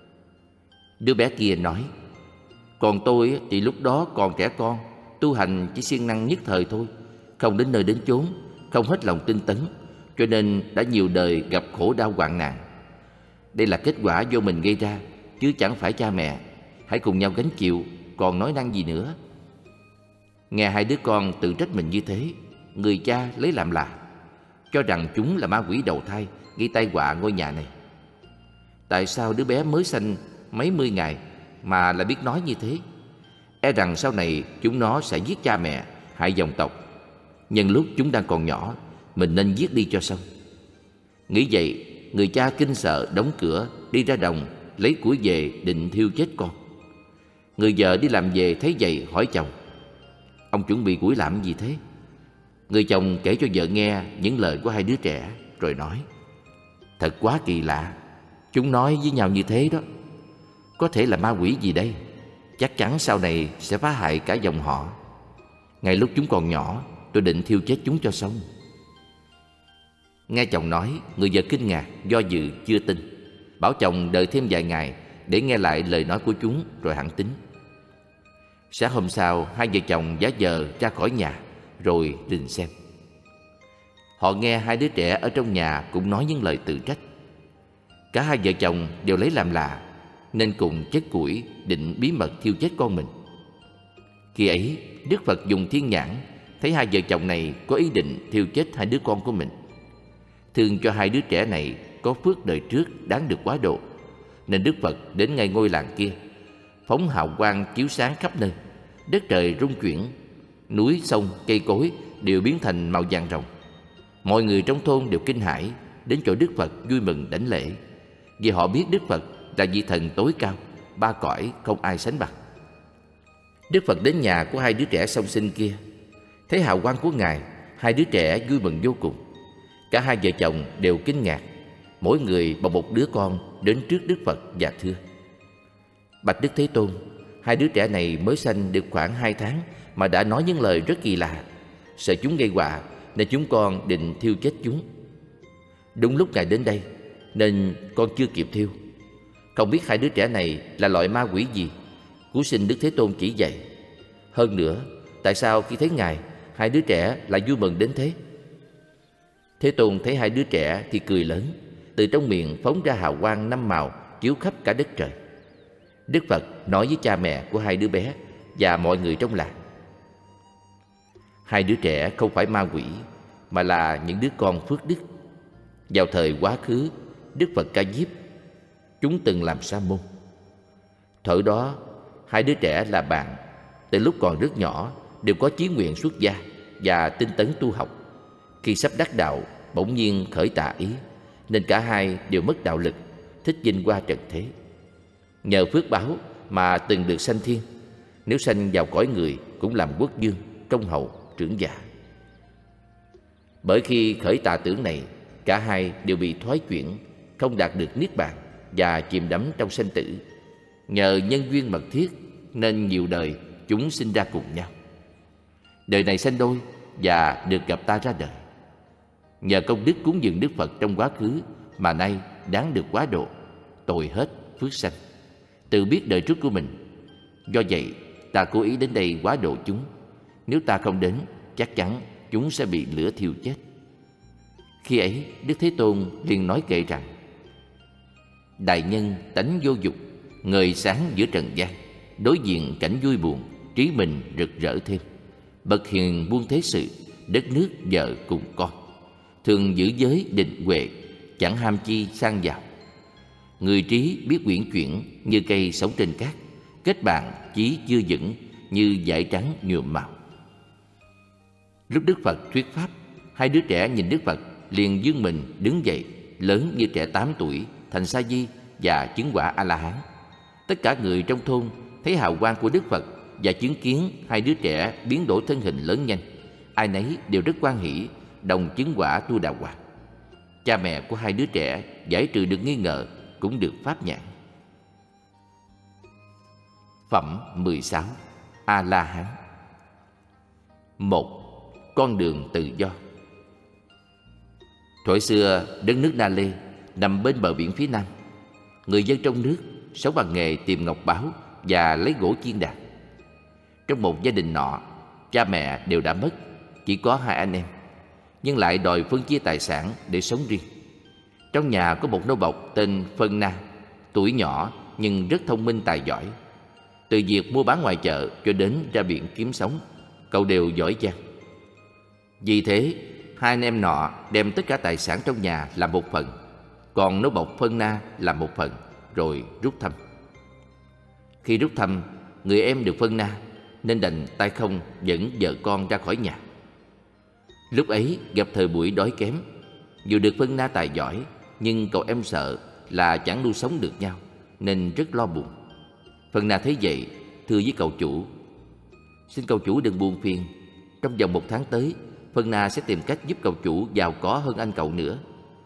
Đứa bé kia nói: còn tôi thì lúc đó còn trẻ con, tu hành chỉ siêng năng nhất thời thôi, không đến nơi đến chốn, không hết lòng tinh tấn, cho nên đã nhiều đời gặp khổ đau hoạn nạn. Đây là kết quả do mình gây ra, chứ chẳng phải cha mẹ. Hãy cùng nhau gánh chịu, còn nói năng gì nữa. Nghe hai đứa con tự trách mình như thế, người cha lấy làm lạ, cho rằng chúng là ma quỷ đầu thai gây tai họa ngôi nhà này. Tại sao đứa bé mới sanh mấy mươi ngày mà lại biết nói như thế? E rằng sau này chúng nó sẽ giết cha mẹ, hại dòng tộc. Nhân lúc chúng đang còn nhỏ, mình nên giết đi cho xong. Nghĩ vậy, người cha kinh sợ đóng cửa, đi ra đồng lấy củi về định thiêu chết con. Người vợ đi làm về thấy vậy hỏi chồng: ông chuẩn bị củi làm gì thế? Người chồng kể cho vợ nghe những lời của hai đứa trẻ, rồi nói: thật quá kỳ lạ, chúng nói với nhau như thế đó. Có thể là ma quỷ gì đây? Chắc chắn sau này sẽ phá hại cả dòng họ. Ngay lúc chúng còn nhỏ, tôi định thiêu chết chúng cho xong. Nghe chồng nói, người vợ kinh ngạc, do dự chưa tin, bảo chồng đợi thêm vài ngày để nghe lại lời nói của chúng rồi hẳn tính. Sáng hôm sau, hai vợ chồng giả vờ ra khỏi nhà rồi rình xem. Họ nghe hai đứa trẻ ở trong nhà cũng nói những lời tự trách. Cả hai vợ chồng đều lấy làm lạ, nên cùng chất củi định bí mật thiêu chết con mình. Khi ấy, Đức Phật dùng thiên nhãn thấy hai vợ chồng này có ý định thiêu chết hai đứa con của mình. Thương cho hai đứa trẻ này có phước đời trước đáng được quá độ, nên Đức Phật đến ngay ngôi làng kia, phóng hào quang chiếu sáng khắp nơi. Đất trời rung chuyển, núi sông cây cối đều biến thành màu vàng rồng. Mọi người trong thôn đều kinh hãi, đến chỗ Đức Phật vui mừng đảnh lễ, vì họ biết Đức Phật là vị thần tối cao, ba cõi không ai sánh bằng. Đức Phật đến nhà của hai đứa trẻ song sinh kia, thấy hào quang của Ngài, hai đứa trẻ vui mừng vô cùng. Cả hai vợ chồng đều kinh ngạc, mỗi người bồng một đứa con đến trước Đức Phật và thưa: bạch Đức Thế Tôn, hai đứa trẻ này mới sanh được khoảng hai tháng mà đã nói những lời rất kỳ lạ. Sợ chúng gây họa nên chúng con định thiêu chết chúng. Đúng lúc Ngài đến đây nên con chưa kịp thiêu. Không biết hai đứa trẻ này là loại ma quỷ gì, cứu xin Đức Thế Tôn chỉ dạy. Hơn nữa, tại sao khi thấy Ngài, hai đứa trẻ lại vui mừng đến thế? Thế Tôn thấy hai đứa trẻ thì cười lớn, từ trong miệng phóng ra hào quang năm màu chiếu khắp cả đất trời. Đức Phật nói với cha mẹ của hai đứa bé và mọi người trong làng: hai đứa trẻ không phải ma quỷ, mà là những đứa con phước đức. Vào thời quá khứ, Đức Phật Ca Diếp, chúng từng làm sa môn. Thời đó, hai đứa trẻ là bạn, từ lúc còn rất nhỏ đều có chí nguyện xuất gia và tinh tấn tu học. Khi sắp đắc đạo, bỗng nhiên khởi tà ý, nên cả hai đều mất đạo lực, thích vinh hoa trần thế. Nhờ phước báo mà từng được sanh thiên, nếu sanh vào cõi người cũng làm quốc vương, công hầu, trưởng giả. Bởi khi khởi tà tưởng này, cả hai đều bị thoái chuyển, không đạt được niết bàn và chìm đắm trong sanh tử. Nhờ nhân duyên mật thiết nên nhiều đời chúng sinh ra cùng nhau. Đời này sanh đôi và được gặp ta ra đời. Nhờ công đức cúng dường Đức Phật trong quá khứ mà nay đáng được quá độ, tội hết phước sanh, tự biết đời trước của mình. Do vậy ta cố ý đến đây quá độ chúng. Nếu ta không đến, chắc chắn chúng sẽ bị lửa thiêu chết. Khi ấy Đức Thế Tôn liền nói kệ rằng: đại nhân tánh vô dục, ngời sáng giữa trần gian, đối diện cảnh vui buồn, trí mình rực rỡ thêm. Bậc hiền buông thế sự, đất nước vợ cùng con, thường giữ giới định huệ, chẳng ham chi sang giàu. Người trí biết uyển chuyển như cây sống trên cát, kết bạn chí chưa vững như dải trắng nhuộm màu. Lúc Đức Phật thuyết pháp, hai đứa trẻ nhìn Đức Phật liền vươn mình đứng dậy, lớn như trẻ tám tuổi, thành sa di và chứng quả A La Hán. Tất cả người trong thôn thấy hào quang của Đức Phật và chứng kiến hai đứa trẻ biến đổi thân hình lớn nhanh, ai nấy đều rất hoan hỷ, đồng chứng quả Tu Đà Hoàng. Cha mẹ của hai đứa trẻ giải trừ được nghi ngờ, cũng được pháp nhãn. Phẩm mười sáu. A La Hán. Một. Con đường tự do. Thuở xưa, đất nước Na Lê nằm bên bờ biển phía nam. Người dân trong nước sống bằng nghề tìm ngọc báu và lấy gỗ chiên đàn. Trong một gia đình nọ, cha mẹ đều đã mất, chỉ có hai anh em, nhưng lại đòi phân chia tài sản để sống riêng. Trong nhà có một nô bộc tên Phân Na, tuổi nhỏ nhưng rất thông minh tài giỏi. Từ việc mua bán ngoài chợ cho đến ra biển kiếm sống, cậu đều giỏi giang. Vì thế, hai anh em nọ đem tất cả tài sản trong nhà làm một phần, còn nô bộc Phân Na làm một phần, rồi rút thăm. Khi rút thăm, người em được phân Na nên đành tay không dẫn vợ con ra khỏi nhà. Lúc ấy gặp thời buổi đói kém, dù được phân Na tài giỏi, nhưng cậu em sợ là chẳng nuôi sống được nhau, nên rất lo buồn. Phân Na thấy vậy, thưa với cậu chủ: xin cậu chủ đừng buồn phiền, trong vòng một tháng tới, Phân Na sẽ tìm cách giúp cậu chủ giàu có hơn anh cậu nữa.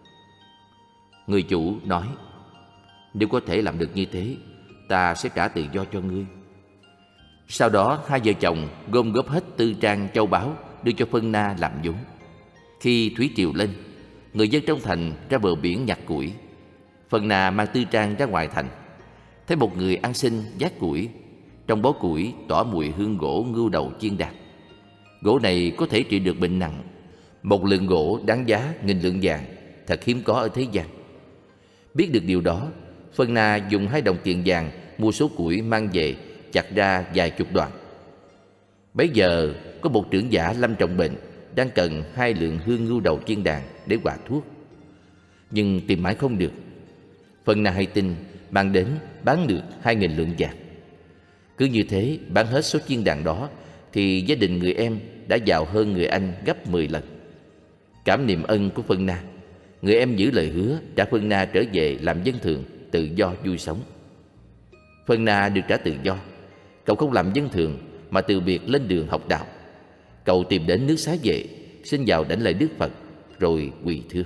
Người chủ nói: nếu có thể làm được như thế, ta sẽ trả tự do cho ngươi. Sau đó hai vợ chồng gom góp hết tư trang châu báu đưa cho Phân Na làm vốn. Khi thủy triều lên, người dân trong thành ra bờ biển nhặt củi. Phân Na mang tư trang ra ngoài thành, thấy một người ăn xin vác củi. Trong bó củi tỏa mùi hương gỗ ngưu đầu chiên đàn. Gỗ này có thể trị được bệnh nặng. Một lượng gỗ đáng giá nghìn lượng vàng, thật hiếm có ở thế gian. Biết được điều đó, Phân Na dùng hai đồng tiền vàng mua số củi mang về, chặt ra vài chục đoạn. Bấy giờ có một trưởng giả lâm trọng bệnh, đang cần hai lượng hương ngưu đầu chiên đàn để hòa thuốc, nhưng tìm mãi không được. Phân Na hay tin, mang đến bán được hai nghìn lượng vàng. Cứ như thế bán hết số chiên đàn đó, thì gia đình người em đã giàu hơn người anh gấp mười lần. Cảm niệm ân của Phân Na, người em giữ lời hứa trả Phân Na trở về làm dân thường, tự do vui sống. Phân Na được trả tự do, cậu không làm dân thường mà từ biệt lên đường học đạo. Cậu tìm đến nước Xá Vệ, xin vào đảnh lễ Đức Phật, rồi quỳ thưa: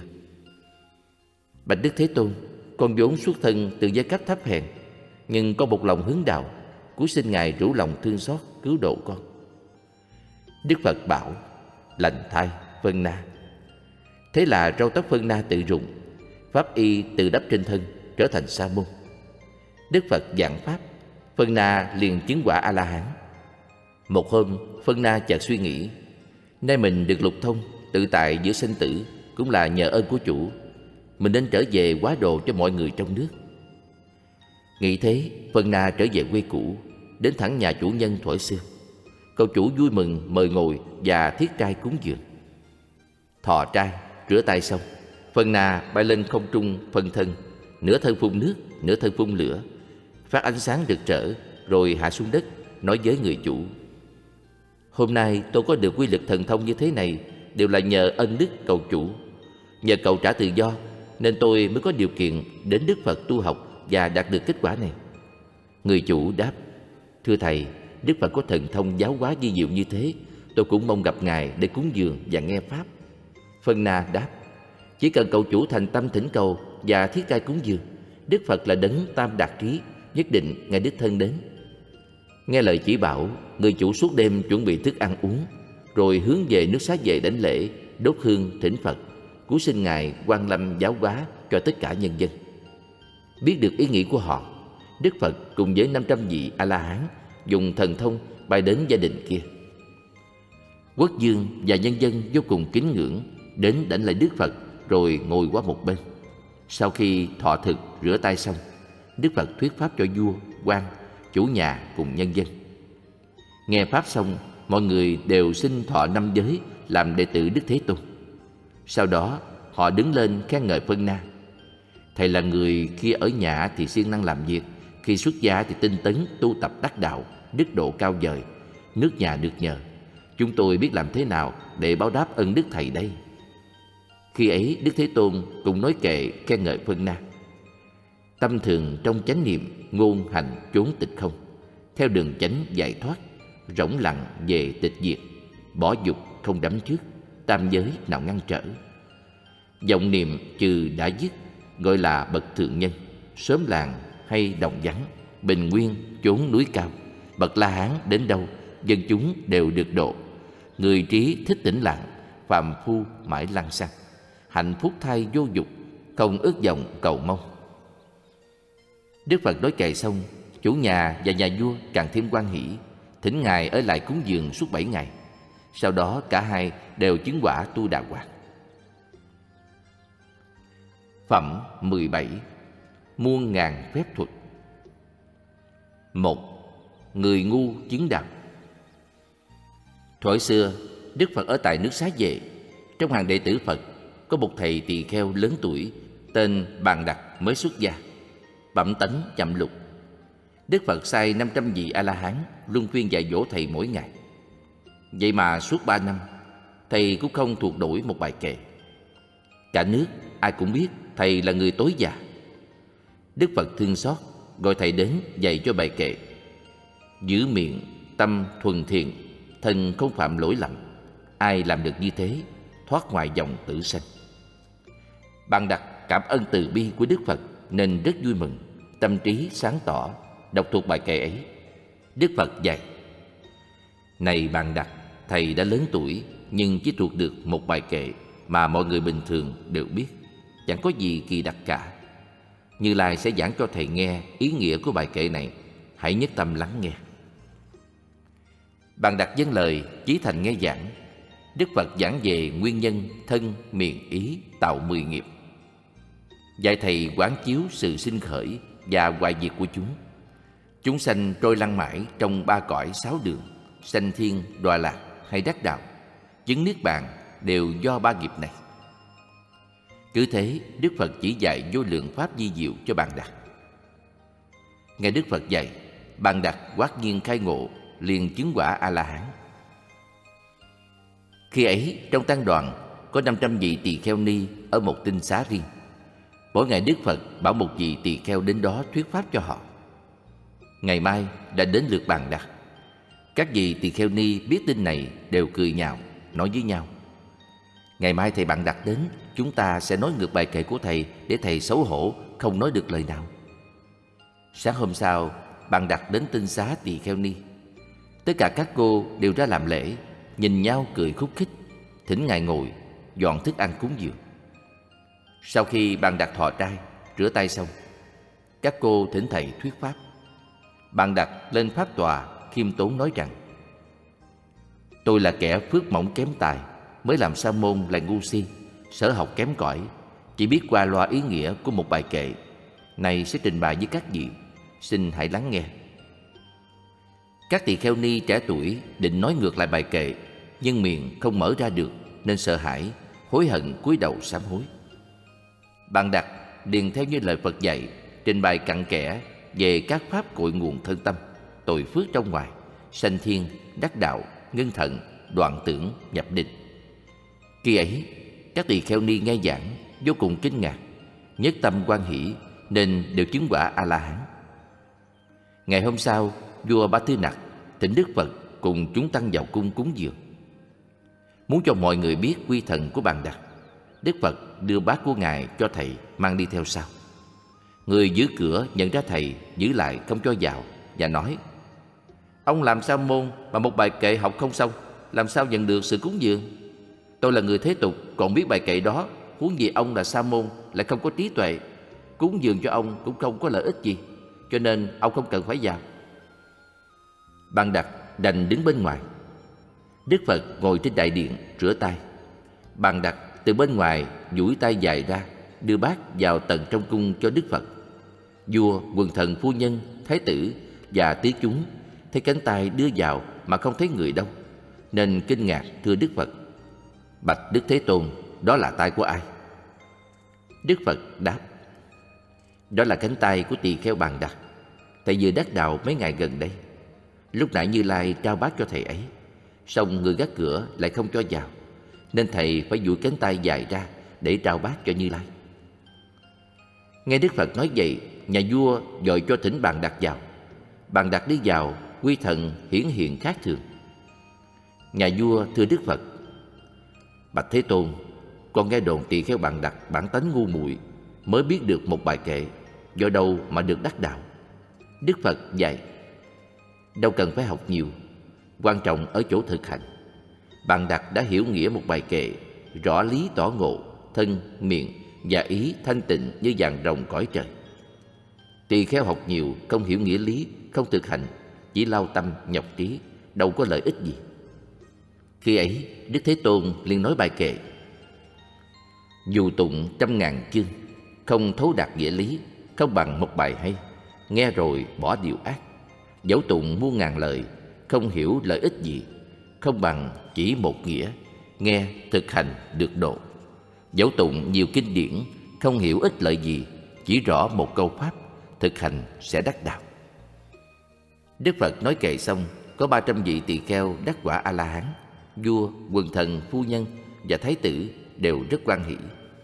bạch Đức Thế Tôn, con vốn xuất thân từ giai cấp thấp hèn, nhưng có một lòng hướng đạo. cúi xin Ngài rủ lòng thương xót cứu độ con. Đức Phật bảo: lành thay Phân Na. Thế là râu tóc Phân Na tự rụng, pháp y tự đắp trên thân, trở thành sa môn. Đức Phật giảng pháp, Phân Na liền chứng quả A La Hán. Một hôm, Phân Na chợt suy nghĩ, nay mình được lục thông, tự tại giữa sinh tử cũng là nhờ ơn của chủ. Mình nên trở về hóa độ cho mọi người trong nước. Nghĩ thế, Phân Na trở về quê cũ, đến thẳng nhà chủ nhân thuở xưa. Cậu chủ vui mừng mời ngồi và thiết trai cúng dường. Thọ trai, rửa tay xong, Phân Na bay lên không trung phân thân, nửa thân phun nước, nửa thân phun lửa, phát ánh sáng rực rỡ, rồi hạ xuống đất, nói với người chủ: hôm nay tôi có được quy lực thần thông như thế này đều là nhờ ân đức cậu chủ. Nhờ cậu trả tự do nên tôi mới có điều kiện đến Đức Phật tu học và đạt được kết quả này. Người chủ đáp: thưa thầy, Đức Phật có thần thông giáo hóa vi diệu như thế, tôi cũng mong gặp Ngài để cúng dường và nghe pháp. Phân Na đáp: chỉ cần cậu chủ thành tâm thỉnh cầu và thiết trai cúng dường, Đức Phật là đấng tam đạt trí, nhất định Ngài đích thân đến. Nghe lời chỉ bảo, người chủ suốt đêm chuẩn bị thức ăn uống, rồi hướng về nước Xá Vệ đảnh lễ, đốt hương thỉnh Phật, cúi xin Ngài quang lâm giáo hóa cho tất cả nhân dân. Biết được ý nghĩ của họ, Đức Phật cùng với năm trăm vị A La Hán dùng thần thông bay đến gia đình kia. Quốc vương và nhân dân vô cùng kính ngưỡng, đến đảnh lễ Đức Phật rồi ngồi qua một bên. Sau khi thọ thực rửa tay xong, Đức Phật thuyết pháp cho vua, quan, chủ nhà cùng nhân dân. Nghe pháp xong, mọi người đều xin thọ năm giới làm đệ tử Đức Thế Tôn. Sau đó họ đứng lên khen ngợi Phân Na: thầy là người khi ở nhà thì siêng năng làm việc, khi xuất gia thì tinh tấn tu tập đắc đạo, đức độ cao vời, nước nhà được nhờ. Chúng tôi biết làm thế nào để báo đáp ân đức thầy đây. Khi ấy Đức Thế Tôn cũng nói kệ khen ngợi Phân Na: tâm thường trong chánh niệm, ngôn hành chốn tịch không, theo đường chánh giải thoát, rỗng lặng về tịch diệt, bỏ dục không đắm trước, tam giới nào ngăn trở. Vọng niệm trừ đã dứt, gọi là bậc thượng nhân, xóm làng hay đồng vắng, bình nguyên chốn núi cao, bậc La Hán đến đâu, dân chúng đều được độ. Người trí thích tĩnh lặng, phàm phu mãi lăng xăng, hạnh phúc thay vô dục, không ước vọng cầu mong. Đức Phật nói kệ xong, chủ nhà và nhà vua càng thêm hoan hỷ, thỉnh Ngài ở lại cúng dường suốt bảy ngày. Sau đó cả hai đều chứng quả tu đà hoàng. Phẩm mười bảy. Muôn ngàn phép thuật. Một. Người ngu chứng đạo. Thuở xưa, Đức Phật ở tại nước Xá Vệ. Trong hàng đệ tử Phật có một thầy tỳ kheo lớn tuổi tên Bàn Đặc mới xuất gia, bẩm tánh chậm lục. Đức Phật sai năm trăm vị A La Hán luân phiên dạy dỗ thầy mỗi ngày. Vậy mà suốt ba năm, thầy cũng không thuộc đổi một bài kệ. Cả nước ai cũng biết thầy là người tối già. Đức Phật thương xót, gọi thầy đến dạy cho bài kệ: giữ miệng, tâm thuần thiện, thân không phạm lỗi lầm. Ai làm được như thế, thoát ngoài dòng tử sanh. Bàn Đặc cảm ơn từ bi của Đức Phật nên rất vui mừng, tâm trí sáng tỏ, đọc thuộc bài kệ ấy. Đức Phật dạy: này Bàn Đặc, thầy đã lớn tuổi nhưng chỉ thuộc được một bài kệ mà mọi người bình thường đều biết, chẳng có gì kỳ đặc cả. Như Lai sẽ giảng cho thầy nghe ý nghĩa của bài kệ này, hãy nhất tâm lắng nghe. Bàn Đặc vâng lời, chí thành nghe giảng. Đức Phật giảng về nguyên nhân thân, miệng, ý tạo mười nghiệp, dạy thầy quán chiếu sự sinh khởi và hoại diệt của chúng. Chúng sanh trôi lăn mãi trong ba cõi sáu đường, sanh thiên, đọa lạc hay đắc đạo, chứng niết bàn đều do ba nghiệp này. Cứ thế, Đức Phật chỉ dạy vô lượng pháp vi diệu cho Bàn Đặc. Nghe Đức Phật dạy, Bàn Đặc quát nhiên khai ngộ, liền chứng quả A La Hán. Khi ấy, trong tăng đoàn có năm trăm vị tỳ kheo ni ở một tinh xá riêng. Mỗi ngày Đức Phật bảo một vị tỳ kheo đến đó thuyết pháp cho họ. Ngày mai đã đến lượt Bàn Đặc. Các vị tỳ kheo ni biết tin này đều cười nhạo, nói với nhau: ngày mai thầy Bàn Đặc đến, chúng ta sẽ nói ngược bài kệ của thầy để thầy xấu hổ không nói được lời nào. Sáng hôm sau, Bàn Đặc đến tinh xá Tỳ Kheo Ni. Tất cả các cô đều ra làm lễ, nhìn nhau cười khúc khích, thỉnh Ngài ngồi, dọn thức ăn cúng dường. Sau khi Bàn Đặc thọ trai, rửa tay xong, các cô thỉnh thầy thuyết pháp. Bàn Đặc lên pháp tòa khiêm tốn nói rằng: tôi là kẻ phước mỏng kém tài, mới làm sa môn lại ngu si, sở học kém cỏi, chỉ biết qua loa ý nghĩa của một bài kệ. Này sẽ trình bày với các vị, xin hãy lắng nghe. Các tỳ kheo ni trẻ tuổi định nói ngược lại bài kệ, nhưng miệng không mở ra được, nên sợ hãi, hối hận cúi đầu sám hối. Bàn Đặc điền theo như lời Phật dạy, trình bày cặn kẽ về các pháp cội nguồn thân tâm, tội phước trong ngoài, sanh thiên, đắc đạo, ngưng thận, đoạn tưởng, nhập định. Khi ấy, các tỳ kheo ni nghe giảng vô cùng kinh ngạc, nhất tâm hoan hỷ, nên đều chứng quả A La Hán. Ngày hôm sau, vua Bá Tư Nặc thỉnh Đức Phật cùng chúng tăng vào cung cúng dường. Muốn cho mọi người biết quy thần của Bàn Đặc, Đức Phật đưa bát của Ngài cho thầy mang đi theo sau. Người giữ cửa nhận ra thầy giữ lại không cho vào và nói: ông làm sa môn mà một bài kệ học không xong, làm sao nhận được sự cúng dường? Tôi là người thế tục, còn biết bài kệ đó, huống gì ông là sa môn lại không có trí tuệ, cúng dường cho ông cũng không có lợi ích gì, cho nên ông không cần phải vào. Bàn Đặc đành đứng bên ngoài. Đức Phật ngồi trên đại điện rửa tay. Bàn Đặc từ bên ngoài duỗi tay dài ra, đưa bát vào tận trong cung cho Đức Phật. Vua, quần thần, phu nhân, thái tử và tứ chúng thấy cánh tay đưa vào mà không thấy người đâu, nên kinh ngạc thưa Đức Phật: bạch Đức Thế Tôn, đó là tay của ai? Đức Phật đáp: đó là cánh tay của tỳ kheo Bàn Đặc. Thầy vừa đắc đạo mấy ngày gần đây. Lúc nãy Như Lai trao bát cho thầy ấy, song người gác cửa lại không cho vào, nên thầy phải duỗi cánh tay dài ra để trao bát cho Như Lai. Nghe Đức Phật nói vậy, nhà vua vội cho thỉnh Bàn Đặc vào. Bàn Đặc đi vào, quy thần hiển hiện khác thường. Nhà vua thưa Đức Phật: bạch Thế Tôn, con nghe đồn tỳ kheo Bàn Đặc bản tánh ngu muội, mới biết được một bài kệ, do đâu mà được đắc đạo? Đức Phật dạy: đâu cần phải học nhiều, quan trọng ở chỗ thực hành. Bàn Đặc đã hiểu nghĩa một bài kệ, rõ lý tỏ ngộ, thân, miệng và ý thanh tịnh như vàng rồng cõi trời. Tỳ kheo học nhiều, không hiểu nghĩa lý, không thực hành, chỉ lao tâm nhọc trí, đâu có lợi ích gì. Khi ấy, Đức Thế Tôn liền nói bài kệ: dù tụng trăm ngàn chương, không thấu đạt nghĩa lý, không bằng một bài hay, nghe rồi bỏ điều ác. Dẫu tụng muôn ngàn lời, không hiểu lợi ích gì, không bằng chỉ một nghĩa, nghe thực hành được độ. Dẫu tụng nhiều kinh điển, không hiểu ích lợi gì, chỉ rõ một câu pháp, thực hành sẽ đắc đạo. Đức Phật nói kệ xong, có ba trăm vị tỳ kheo đắc quả A La Hán. Vua, quần thần, phu nhân và thái tử đều rất hoan hỷ.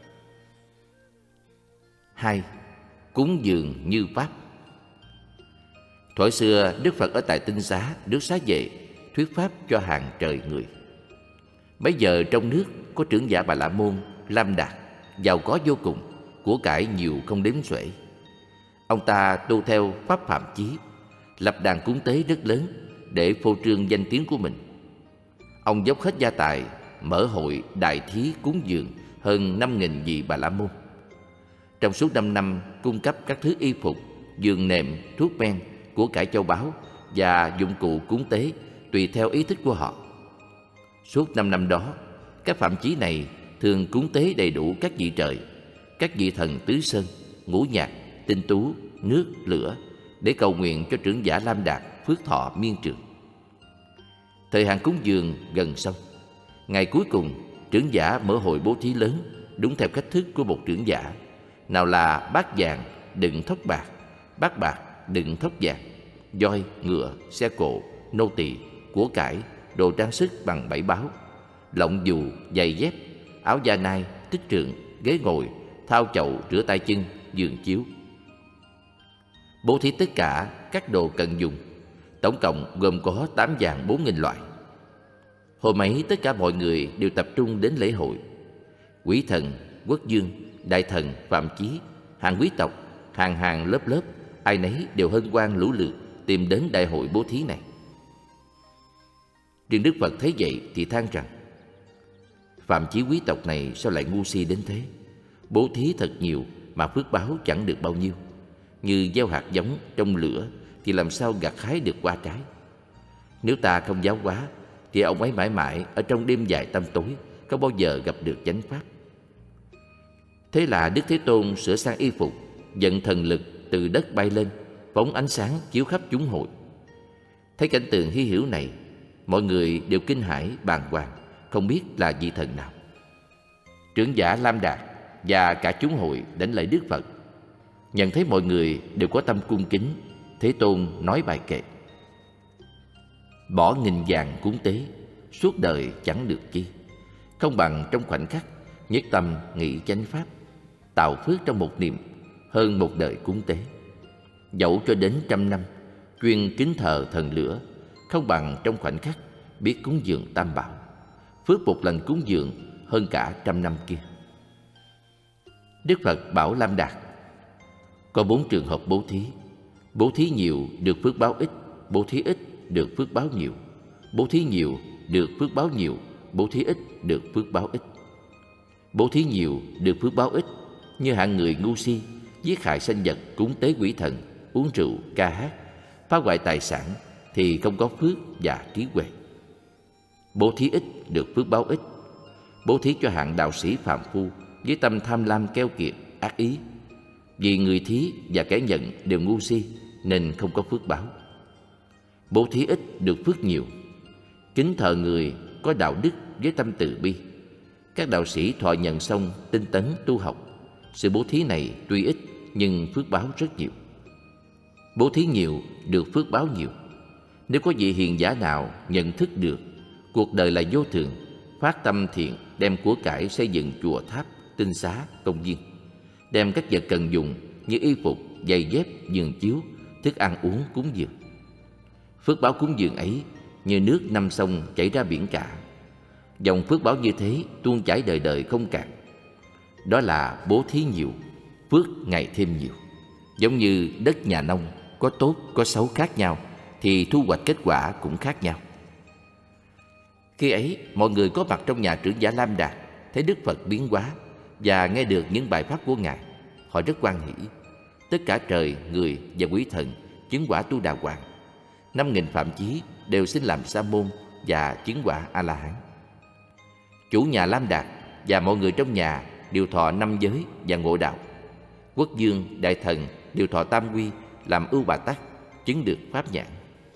Hai, cúng dường như pháp. Thuở xưa, Đức Phật ở tại Tinh Xá được xá vệ thuyết pháp cho hàng trời người. Bấy giờ trong nước có trưởng giả Bà La Môn Lam Đạt, giàu có vô cùng, của cải nhiều không đếm xuể. Ông ta tu theo pháp phạm chí, lập đàn cúng tế rất lớn để phô trương danh tiếng của mình. Ông dốc hết gia tài mở hội đại thí cúng dường hơn năm nghìn vị Bà La Môn. Trong suốt năm năm cung cấp các thứ y phục, giường nệm, thuốc men, của cải châu báu và dụng cụ cúng tế tùy theo ý thích của họ. Suốt năm năm đó, các phạm chí này thường cúng tế đầy đủ các vị trời, các vị thần tứ sơn, ngũ nhạc, tinh tú, nước, lửa để cầu nguyện cho trưởng giả Lam Đạt phước thọ miên trường. Thời hạn cúng dường gần xong, ngày cuối cùng trưởng giả mở hội bố thí lớn đúng theo cách thức của một trưởng giả, nào là bát vàng đựng thóc bạc, bát bạc đựng thóc vàng, voi, ngựa, xe cộ, nô tỳ, của cải, đồ trang sức bằng bảy báo, lọng dù, giày dép, áo da nai, tích trượng, ghế ngồi, thao chậu rửa tay chân, giường chiếu. Bố thí tất cả các đồ cần dùng, tổng cộng gồm có tám vạn bốn nghìn loại. Hôm ấy tất cả mọi người đều tập trung đến lễ hội. Quý thần, quốc dương, đại thần, phạm chí, hàng quý tộc, hàng hàng lớp lớp, ai nấy đều hân hoan lũ lượt, tìm đến đại hội bố thí này. Riêng Đức Phật thấy vậy thì than rằng: Phạm chí quý tộc này sao lại ngu si đến thế? Bố thí thật nhiều mà phước báo chẳng được bao nhiêu. Như gieo hạt giống trong lửa thì làm sao gặt hái được quả trái? Nếu ta không giáo hóa thì ông ấy mãi mãi ở trong đêm dài tăm tối, không bao giờ gặp được chánh pháp. Thế là Đức Thế Tôn sửa sang y phục, dẫn thần lực từ đất bay lên, phóng ánh sáng chiếu khắp chúng hội. Thấy cảnh tượng hy hữu này, mọi người đều kinh hãi bàng hoàng, không biết là vị thần nào. Trưởng giả Lam Đạt và cả chúng hội đánh lễ Đức Phật. Nhận thấy mọi người đều có tâm cung kính, Thế Tôn nói bài kệ: Bỏ nghìn vàng cúng tế, suốt đời chẳng được chi. Không bằng trong khoảnh khắc nhất tâm nghĩ chánh pháp, tạo phước trong một niệm hơn một đời cúng tế. Dẫu cho đến trăm năm chuyên kính thờ thần lửa, không bằng trong khoảnh khắc biết cúng dường tam bảo. Phước một lần cúng dường hơn cả trăm năm kia. Đức Phật bảo Lam Đạt: Có bốn trường hợp bố thí. Bố thí nhiều được phước báo ít, bố thí ít được phước báo nhiều, bố thí nhiều được phước báo nhiều, bố thí ít được phước báo ít. Bố thí nhiều được phước báo ít, như hạng người ngu si giết hại sanh vật, cúng tế quỷ thần, uống rượu, ca hát, phá hoại tài sản thì không có phước và trí huệ. Bố thí ít được phước báo ít. Bố thí cho hạng đạo sĩ phàm phu với tâm tham lam keo kiệt, ác ý. Vì người thí và kẻ nhận đều ngu si nên không có phước báo. Bố thí ít được phước nhiều. Kính thờ người có đạo đức với tâm từ bi. Các đạo sĩ thọ nhận xong tinh tấn tu học. Sự bố thí này tuy ít nhưng phước báo rất nhiều. Bố thí nhiều được phước báo nhiều. Nếu có vị hiền giả nào nhận thức được cuộc đời là vô thường, phát tâm thiện đem của cải xây dựng chùa tháp, tinh xá, công viên, đem các vật cần dùng như y phục, giày dép, giường chiếu, thức ăn uống cúng dường. Phước báo cúng dường ấy như nước năm sông chảy ra biển cả. Dòng phước báo như thế tuôn chảy đời đời không cạn. Đó là bố thí nhiều, phước ngày thêm nhiều. Giống như đất nhà nông, có tốt có xấu khác nhau thì thu hoạch kết quả cũng khác nhau. Khi ấy mọi người có mặt trong nhà trưởng giả Lam Đạt thấy Đức Phật biến hóa và nghe được những bài pháp của Ngài, họ rất hoan hỷ. Tất cả trời, người và quý thần chứng quả Tu Đà Hoàng. Năm nghìn phạm chí đều xin làm sa môn và chứng quả A La Hán. Chủ nhà Lam Đạt và mọi người trong nhà đều thọ năm giới và ngộ đạo. Quốc vương, đại thần đều thọ tam quy làm ưu bà tắc, chứng được pháp nhãn.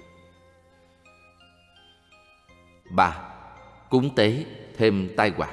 Ba. Cúng tế thêm tai họa.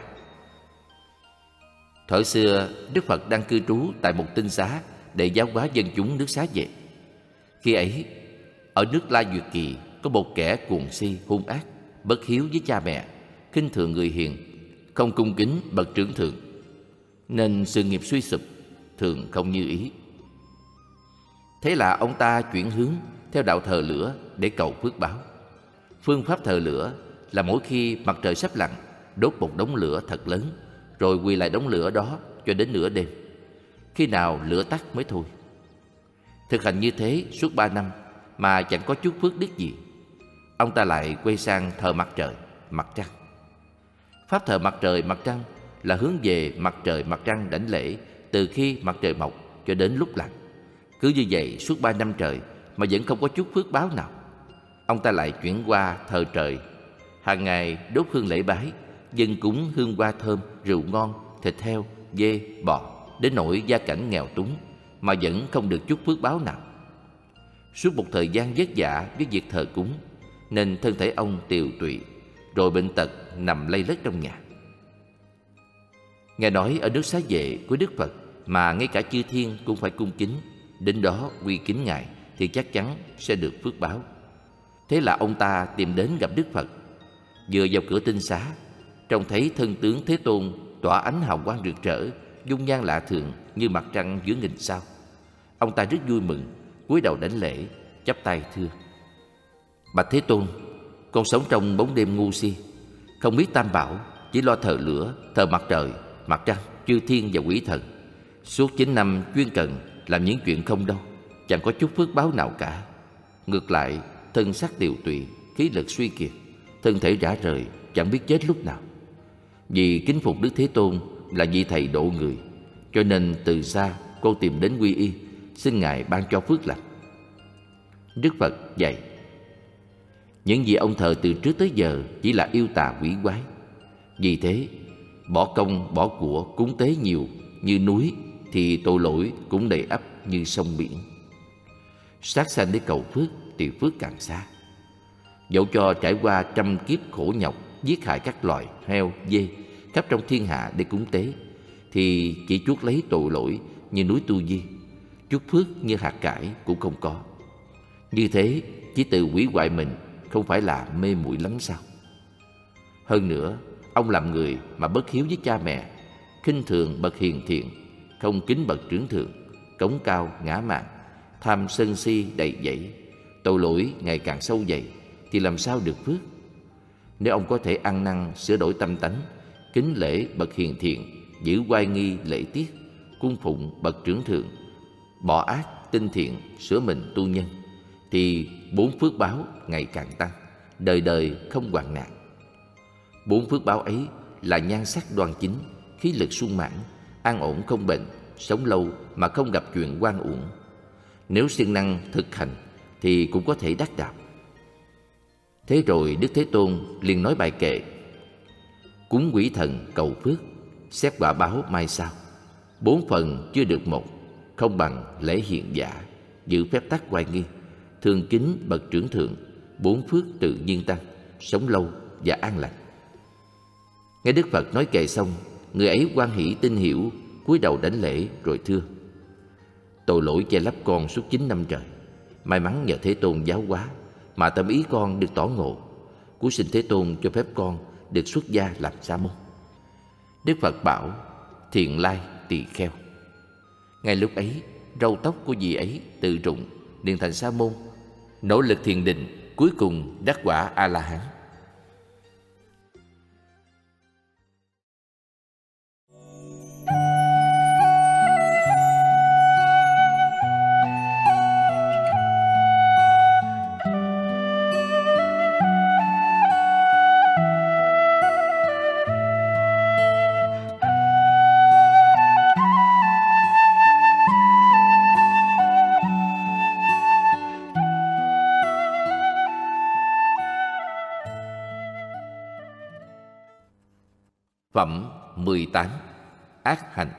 Thuở xưa, Đức Phật đang cư trú tại một tinh xá để giáo hóa dân chúng nước Xá Vệ. Khi ấy, ở nước La Duyệt Kỳ có một kẻ cuồng si, hung ác, bất hiếu với cha mẹ, khinh thường người hiền, không cung kính bậc trưởng thượng, nên sự nghiệp suy sụp, thường không như ý. Thế là ông ta chuyển hướng theo đạo thờ lửa để cầu phước báo. Phương pháp thờ lửa là mỗi khi mặt trời sắp lặn, đốt một đống lửa thật lớn, rồi quỳ lại đống lửa đó cho đến nửa đêm. Khi nào lửa tắt mới thôi. Thực hành như thế suốt ba năm mà chẳng có chút phước đức gì. Ông ta lại quay sang thờ mặt trời, mặt trăng. Pháp thờ mặt trời, mặt trăng là hướng về mặt trời, mặt trăng đảnh lễ từ khi mặt trời mọc cho đến lúc lặn. Cứ như vậy suốt ba năm trời mà vẫn không có chút phước báo nào. Ông ta lại chuyển qua thờ trời. Hàng ngày đốt hương lễ bái, dâng cúng hương hoa thơm, rượu ngon, thịt heo, dê, bò, đến nỗi gia cảnh nghèo túng mà vẫn không được chút phước báo nào. Suốt một thời gian vất vả với việc thờ cúng nên thân thể ông tiều tụy, rồi bệnh tật nằm lây lất trong nhà. Nghe nói ở nước Xá Vệ của Đức Phật mà ngay cả chư thiên cũng phải cung kính, đến đó quy kính Ngài thì chắc chắn sẽ được phước báo. Thế là ông ta tìm đến gặp Đức Phật. Vừa vào cửa tinh xá, trông thấy thân tướng Thế Tôn tỏa ánh hào quang rực rỡ, dung nhan lạ thường như mặt trăng giữa nghìn sao. Ông ta rất vui mừng, cúi đầu đảnh lễ, chắp tay thưa: Bạch Thế Tôn, con sống trong bóng đêm ngu si, không biết tam bảo, chỉ lo thờ lửa, thờ mặt trời, mặt trăng, chư thiên và quỷ thần. Suốt chín năm chuyên cần làm những chuyện không đâu, chẳng có chút phước báo nào cả. Ngược lại, thân xác tiều tụy, khí lực suy kiệt, thân thể rã rời, chẳng biết chết lúc nào. Vì kính phục Đức Thế Tôn là vị thầy độ người, cho nên từ xa cô tìm đến quy y, xin Ngài ban cho phước lành. Đức Phật dạy: những gì ông thờ từ trước tới giờ chỉ là yêu tà quỷ quái. Vì thế, bỏ công bỏ của cúng tế nhiều như núi thì tội lỗi cũng đầy ắp như sông biển. Sát sanh để cầu phước thì phước càng xa. Dẫu cho trải qua trăm kiếp khổ nhọc giết hại các loài heo, dê khắp trong thiên hạ để cúng tế, thì chỉ chuốc lấy tội lỗi như núi Tu Di, chút phước như hạt cải cũng không có. Như thế chỉ tự hủy hoại mình, không phải là mê muội lắm sao? Hơn nữa, ông làm người mà bất hiếu với cha mẹ, khinh thường bậc hiền thiện, không kính bậc trưởng thượng, cống cao ngã mạn, tham sân si đầy dẫy, tội lỗi ngày càng sâu dày, thì làm sao được phước? Nếu ông có thể ăn năn sửa đổi tâm tánh, kính lễ bậc hiền thiện, giữ oai nghi lễ tiết, cung phụng bậc trưởng thượng, bỏ ác tinh thiện, sửa mình tu nhân, thì bốn phước báo ngày càng tăng, đời đời không hoạn nạn. Bốn phước báo ấy là nhan sắc đoan chính, khí lực sung mãn, an ổn không bệnh, sống lâu mà không gặp chuyện oan uổng. Nếu siêng năng thực hành thì cũng có thể đắc đạo. Thế rồi Đức Thế Tôn liền nói bài kệ: cúng quỷ thần cầu phước, xét quả báo mai sau. Bốn phần chưa được một, không bằng lễ hiện giả, giữ phép tắc oai nghi, thường kính bậc trưởng thượng, bốn phước tự nhiên tăng, sống lâu và an lành. Nghe Đức Phật nói kệ xong, người ấy hoan hỷ tin hiểu, cúi đầu đảnh lễ rồi thưa: tội lỗi che lấp con suốt chín năm trời, may mắn nhờ Thế Tôn giáo hóa mà tâm ý con được tỏ ngộ. Cúi xin Thế Tôn cho phép con được xuất gia làm sa môn. Đức Phật bảo: thiện lai tỳ kheo. Ngay lúc ấy, râu tóc của vị ấy tự rụng, liền thành sa môn, nỗ lực thiền định, cuối cùng đắc quả A La Hán. Phẩm mười tám. Ác hành.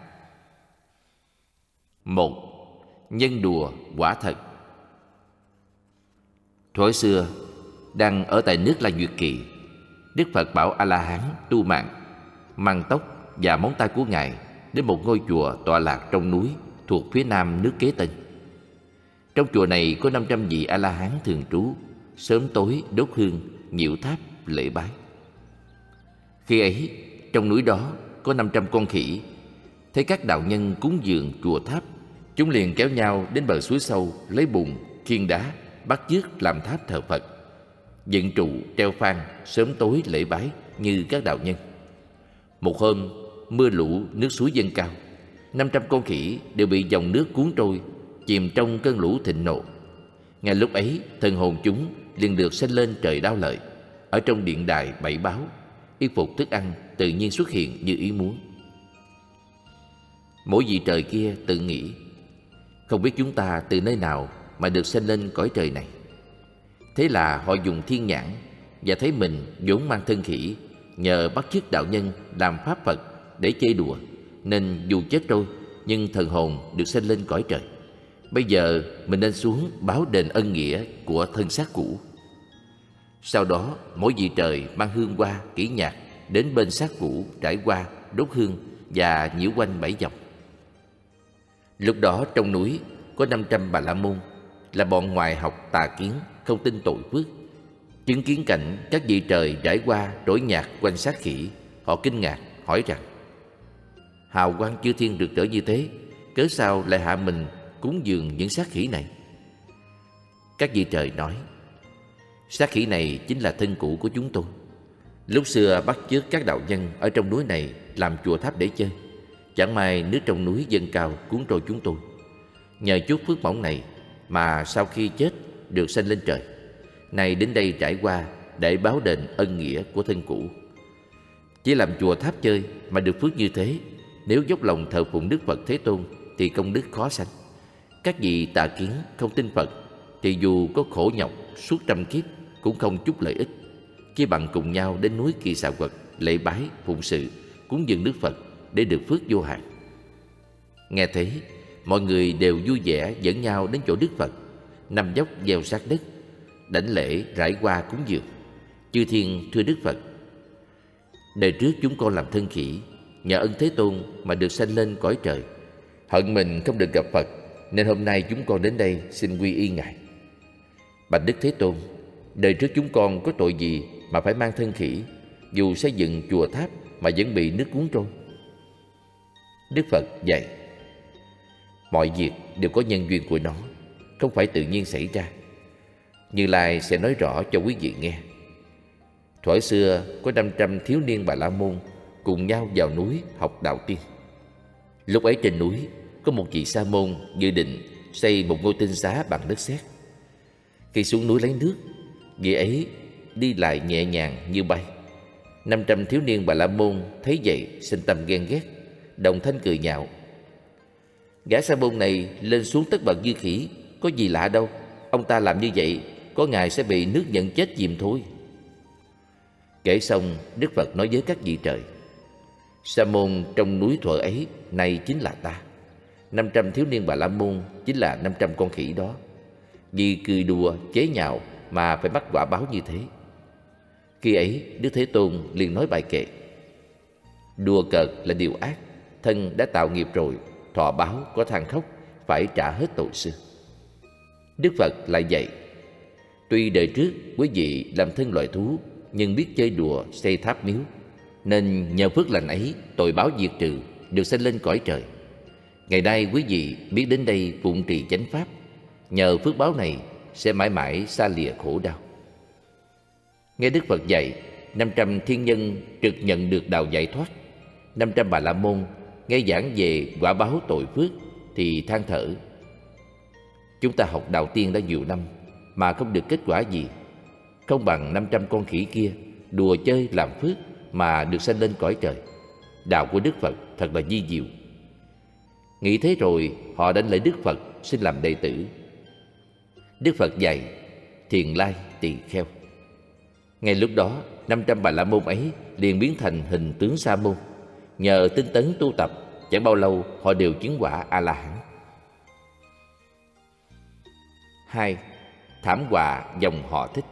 Một. Nhân đùa quả thật. Thuở xưa, đang ở tại nước La Duyệt Kỳ, Đức Phật bảo A-la-hán Tu Mạng mang tóc và móng tay của Ngài đến một ngôi chùa tọa lạc trong núi thuộc phía nam nước Kế Tân. Trong chùa này có năm trăm vị A-la-hán thường trú, sớm tối đốt hương, nhiễu tháp, lễ bái. Khi ấy, trong núi đó có năm trăm con khỉ. Thấy các đạo nhân cúng dường chùa tháp, chúng liền kéo nhau đến bờ suối sâu, lấy bùn, khiên đá, bắt chước làm tháp thờ Phật, dựng trụ, treo phan, sớm tối lễ bái như các đạo nhân. Một hôm, mưa lũ, nước suối dâng cao, năm trăm con khỉ đều bị dòng nước cuốn trôi, chìm trong cơn lũ thịnh nộ. Ngay lúc ấy, thần hồn chúng liền được sanh lên trời Đao Lợi, ở trong điện đài bảy báo, y phục thức ăn tự nhiên xuất hiện như ý muốn. Mỗi vị trời kia tự nghĩ: không biết chúng ta từ nơi nào mà được sanh lên cõi trời này. Thế là họ dùng thiên nhãn và thấy mình vốn mang thân khỉ, nhờ bắt chước đạo nhân làm pháp Phật để chơi đùa, nên dù chết trôi nhưng thần hồn được sanh lên cõi trời. Bây giờ mình nên xuống báo đền ân nghĩa của thân xác cũ. Sau đó mỗi vị trời mang hương hoa kỹ nhạc đến bên xác cũ, trải qua, đốt hương và nhiễu quanh bảy vòng. Lúc đó trong núi có năm trăm Bà La Môn, là bọn ngoại học tà kiến, không tin tội phước. Chứng kiến cảnh các vị trời trải qua trỗi nhạc quanh xác khỉ, họ kinh ngạc hỏi rằng: hào quang chư thiên rực rỡ như thế, cớ sao lại hạ mình cúng dường những xác khỉ này? Các vị trời nói: xác khỉ này chính là thân cũ của chúng tôi. Lúc xưa bắt chước các đạo nhân ở trong núi này làm chùa tháp để chơi. Chẳng may nước trong núi dâng cao cuốn trôi chúng tôi. Nhờ chút phước mỏng này mà sau khi chết được sanh lên trời. Nay đến đây trải qua để báo đền ân nghĩa của thân cũ. Chỉ làm chùa tháp chơi mà được phước như thế, nếu dốc lòng thờ phụng Đức Phật Thế Tôn thì công đức khó sanh. Các vị tà kiến không tin Phật thì dù có khổ nhọc suốt trăm kiếp cũng không chút lợi ích, chỉ bằng cùng nhau đến núi Kỳ Xà Quật lễ bái phụng sự cúng dường Đức Phật để được phước vô hạn. Nghe thế, mọi người đều vui vẻ dẫn nhau đến chỗ Đức Phật, nằm dốc gieo sát đất, đảnh lễ rải hoa cúng dường. Chư thiên thưa Đức Phật: đời trước chúng con làm thân khỉ, nhờ ân Thế Tôn mà được sanh lên cõi trời. Hận mình không được gặp Phật, nên hôm nay chúng con đến đây xin quy y Ngài. Bạch Đức Thế Tôn, đời trước chúng con có tội gì mà phải mang thân khỉ, dù xây dựng chùa tháp mà vẫn bị nước cuốn trôi? Đức Phật dạy: mọi việc đều có nhân duyên của nó, không phải tự nhiên xảy ra. Như Lai sẽ nói rõ cho quý vị nghe. Thuở xưa có năm trăm thiếu niên Bà La Môn cùng nhau vào núi học đạo tiên. Lúc ấy trên núi có một vị sa môn dự định xây một ngôi tinh xá bằng đất sét. Khi xuống núi lấy nước, vị ấy đi lại nhẹ nhàng như bay. Năm trăm thiếu niên Bà La Môn thấy vậy sinh tâm ghen ghét, đồng thanh cười nhạo: gã sa môn này lên xuống tất bật như khỉ, có gì lạ đâu. Ông ta làm như vậy, có ngày sẽ bị nước nhận chết chìm thôi. Kể xong, Đức Phật nói với các vị trời: sa môn trong núi thuở ấy này chính là ta. Năm trăm thiếu niên Bà La Môn chính là năm trăm con khỉ đó. Vì cười đùa chế nhạo mà phải mắc quả báo như thế. Khi ấy Đức Thế Tôn liền nói bài kệ: đùa cợt là điều ác, thân đã tạo nghiệp rồi, thọ báo có than khóc, phải trả hết tội xưa. Đức Phật lại dạy: tuy đời trước quý vị làm thân loài thú, nhưng biết chơi đùa xây tháp miếu, nên nhờ phước lành ấy tội báo diệt trừ, được sanh lên cõi trời. Ngày nay quý vị biết đến đây phụng trì chánh pháp, nhờ phước báo này sẽ mãi mãi xa lìa khổ đau. Nghe Đức Phật dạy, năm trăm thiên nhân trực nhận được đạo giải thoát. Năm trăm Bà La Môn nghe giảng về quả báo tội phước thì than thở: chúng ta học đạo tiên đã nhiều năm mà không được kết quả gì, không bằng năm trăm con khỉ kia đùa chơi làm phước mà được sanh lên cõi trời. Đạo của Đức Phật thật là vi diệu. Nghĩ thế rồi họ đảnh lễ Đức Phật xin làm đệ tử. Đức Phật dạy: Thiền Lai Tỳ Kheo. Ngay lúc đó năm trăm Bà La Môn ấy liền biến thành hình tướng sa môn. Nhờ tinh tấn tu tập, chẳng bao lâu họ đều chứng quả A La Hán. Hai. Thảm họa dòng họ Thích.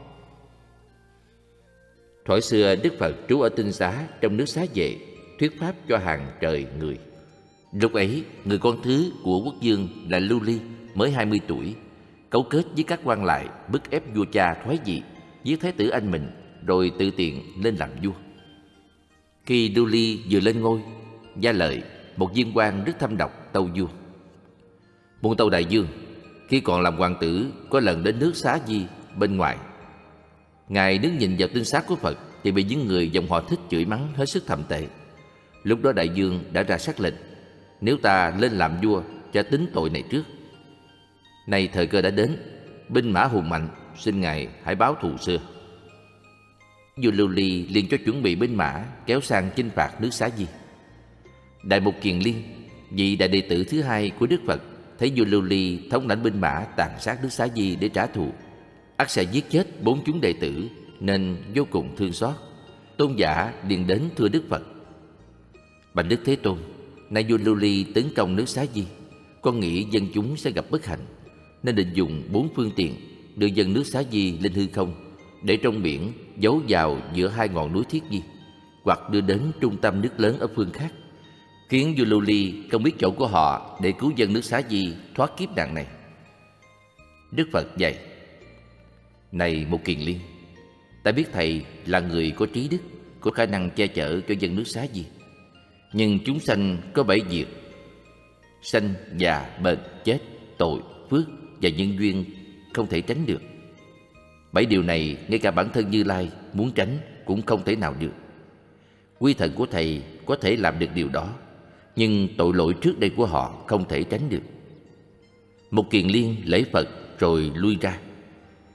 Thuở xưa Đức Phật trú ở tinh xá trong nước Xá Vệ, thuyết pháp cho hàng trời người. Lúc ấy người con thứ của quốc vương là Lưu Ly mới hai mươi tuổi, cấu kết với các quan lại bức ép vua cha thoái vị, giết thái tử anh mình, rồi tự tiện lên làm vua. Khi Lưu Ly vừa lên ngôi, Gia Lợi, một viên quan rất thâm độc, tâu vua: Muôn tâu đại vương, khi còn làm hoàng tử có lần đến nước Xá Di bên ngoài. Ngài đứng nhìn vào tinh xá của Phật thì bị những người dòng họ Thích chửi mắng hết sức thậm tệ. Lúc đó đại vương đã ra sắc lệnh: nếu ta lên làm vua sẽ tính tội này trước. Nay thời cơ đã đến, binh mã hùng mạnh, xin ngài hãy báo thù xưa. Vua Lưu Ly liền cho chuẩn bị binh mã kéo sang chinh phạt nước Xá Di. Đại Mục Kiền Liên, vị đại đệ tử thứ hai của Đức Phật, thấy vua Lưu Ly thống lãnh binh mã tàn sát nước Xá Di để trả thù, ắt sẽ giết chết bốn chúng đệ tử, nên vô cùng thương xót. Tôn giả liền đến thưa Đức Phật: Bạch Đức Thế Tôn, nay vua Lưu Ly tấn công nước Xá Di, con nghĩ dân chúng sẽ gặp bất hạnh, nên định dùng bốn phương tiện đưa dân nước Xá Di lên hư không, để trong biển giấu vào giữa hai ngọn núi Thiết Di, hoặc đưa đến trung tâm nước lớn ở phương khác, khiến vua Lưu Ly không biết chỗ của họ để cứu dân nước Xá Di thoát kiếp nạn này. Đức Phật dạy: Này Mục Kiền Liên, ta biết thầy là người có trí đức, có khả năng che chở cho dân nước Xá Di. Nhưng chúng sanh có bảy việc: sanh, già, bệnh, chết, tội, phước và nhân duyên không thể tránh được. Bảy điều này ngay cả bản thân Như Lai muốn tránh cũng không thể nào được. Quy thần của thầy có thể làm được điều đó, nhưng tội lỗi trước đây của họ không thể tránh được. Mục Kiền Liên lễ Phật rồi lui ra.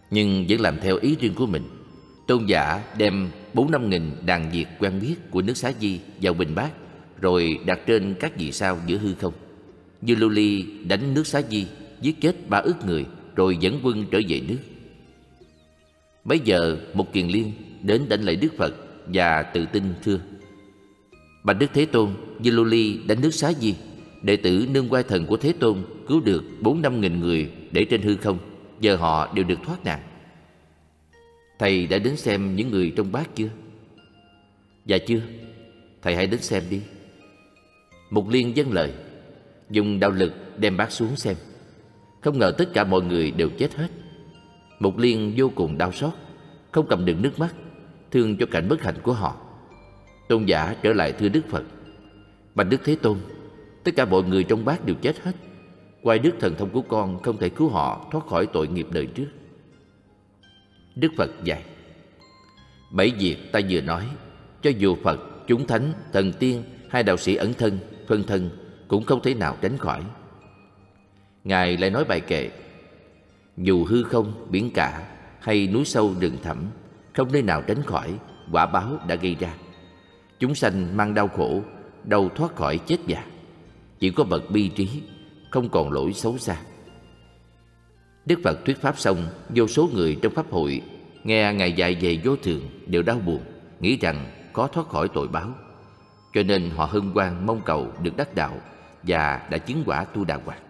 nhưng vẫn làm theo ý riêng của mình. Tôn giả đem bốn năm nghìn đàn diệt quen biết của nước Xá Di vào bình bát, rồi đặt trên các vì sao giữa hư không. Dư Lưu Ly đánh nước Xá Di, giết chết ba ức người, rồi dẫn quân trở về nước. Bấy giờ một kiền liên đến đánh lễ Đức Phật và tự tin thưa: Bạch Đức Thế Tôn, Dư Lưu Ly đánh nước Xá Di, đệ tử nương oai thần của Thế Tôn cứu được bốn năm nghìn người để trên hư không, giờ họ đều được thoát nạn. Thầy đã đến xem những người trong bát chưa? Dạ chưa. Thầy hãy đến xem đi. Mục Liên vâng lời, dùng đạo lực đem bát xuống xem. Không ngờ tất cả mọi người đều chết hết. Mục Liên vô cùng đau xót, không cầm được nước mắt, thương cho cảnh bất hạnh của họ. Tôn giả trở lại thưa Đức Phật: Bạch Đức Thế Tôn, tất cả mọi người trong bát đều chết hết. Quay đức thần thông của con không thể cứu họ thoát khỏi tội nghiệp đời trước. Đức Phật dạy: Bảy việc ta vừa nói, cho dù Phật, chúng thánh, thần tiên hay đạo sĩ ẩn thân, phân thân cũng không thể nào tránh khỏi. Ngài lại nói bài kệ: Dù hư không, biển cả hay núi sâu rừng thẳm, không nơi nào tránh khỏi, quả báo đã gây ra. Chúng sanh mang đau khổ, đâu thoát khỏi chết già. Chỉ có bậc bi trí, không còn lỗi xấu xa. Đức Phật thuyết pháp xong, vô số người trong pháp hội nghe Ngài dạy về vô thường đều đau buồn, nghĩ rằng có thoát khỏi tội báo. Cho nên họ hân hoan mong cầu được đắc đạo và đã chứng quả Tu Đà Hoàng.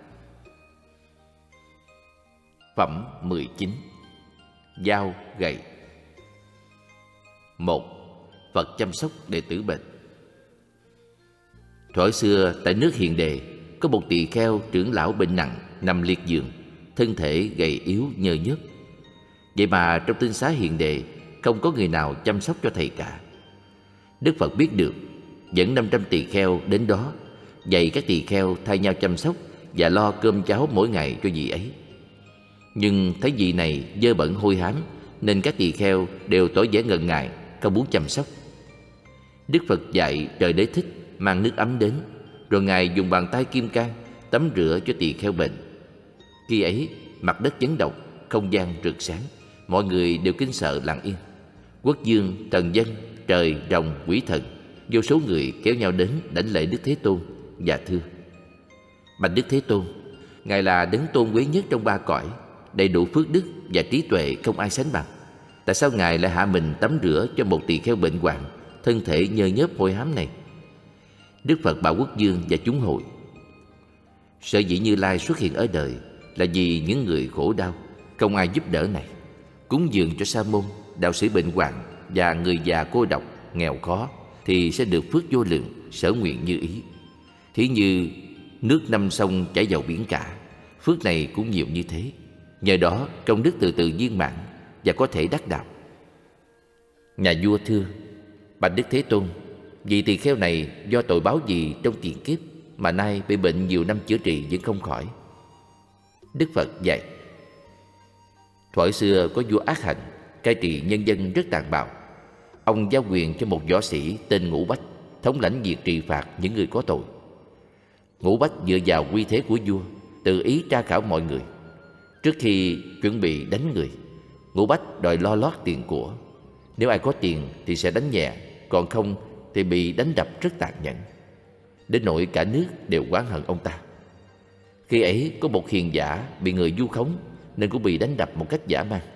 Phẩm mười chín. Dao gậy. Một. Phật chăm sóc đệ tử bệnh. Thuở xưa tại nước Hiền Đề, có một tỳ kheo trưởng lão bệnh nặng nằm liệt giường, thân thể gầy yếu nhơ nhớp. Vậy mà trong tinh xá Hiền Đề không có người nào chăm sóc cho thầy cả. Đức Phật biết được, dẫn năm trăm tỳ kheo đến đó, dạy các tỳ kheo thay nhau chăm sóc và lo cơm cháo mỗi ngày cho vị ấy. Nhưng thấy vị này dơ bẩn hôi hám, nên các tỳ kheo đều tỏ vẻ ngần ngại, không muốn chăm sóc. Đức Phật dạy Trời Đế Thích mang nước ấm đến, rồi Ngài dùng bàn tay kim cang tắm rửa cho tỳ kheo bệnh. Khi ấy mặt đất chấn động, không gian rực sáng, mọi người đều kinh sợ lặng yên. Quốc vương, thần dân, trời, rồng, quỷ thần, vô số người kéo nhau đến đảnh lễ Đức Thế Tôn và thưa: Bạch Đức Thế Tôn, Ngài là đấng tôn quý nhất trong ba cõi, đầy đủ phước đức và trí tuệ không ai sánh bằng. Tại sao Ngài lại hạ mình tắm rửa cho một tỳ kheo bệnh hoạn, thân thể nhơ nhớp hôi hám này? Đức Phật bảo quốc vương và chúng hội: Sở dĩ Như Lai xuất hiện ở đời là vì những người khổ đau, không ai giúp đỡ này. Cúng dường cho sa môn, đạo sĩ bệnh hoạn và người già cô độc, nghèo khó thì sẽ được phước vô lượng, sở nguyện như ý. Thí như nước năm sông chảy vào biển cả, phước này cũng nhiều như thế. Nhờ đó công đức từ từ viên mãn và có thể đắc đạo. Nhà vua thưa: Bạch Đức Thế Tôn, vị tỳ kheo này do tội báo gì trong tiền kiếp mà nay bị bệnh nhiều năm chữa trị vẫn không khỏi? Đức Phật dạy: Thuở xưa có vua Ác Hạnh cai trị nhân dân rất tàn bạo. Ông giao quyền cho một võ sĩ tên Ngũ Bách thống lãnh việc trì phạt những người có tội. Ngũ Bách dựa vào uy thế của vua, tự ý tra khảo mọi người. Trước khi chuẩn bị đánh người, Ngũ Bách đòi lo lót tiền của. Nếu ai có tiền thì sẽ đánh nhẹ, còn không thì bị đánh đập rất tàn nhẫn, đến nỗi cả nước đều oán hận ông ta. Khi ấy có một hiền giả bị người vu khống nên cũng bị đánh đập một cách dã man.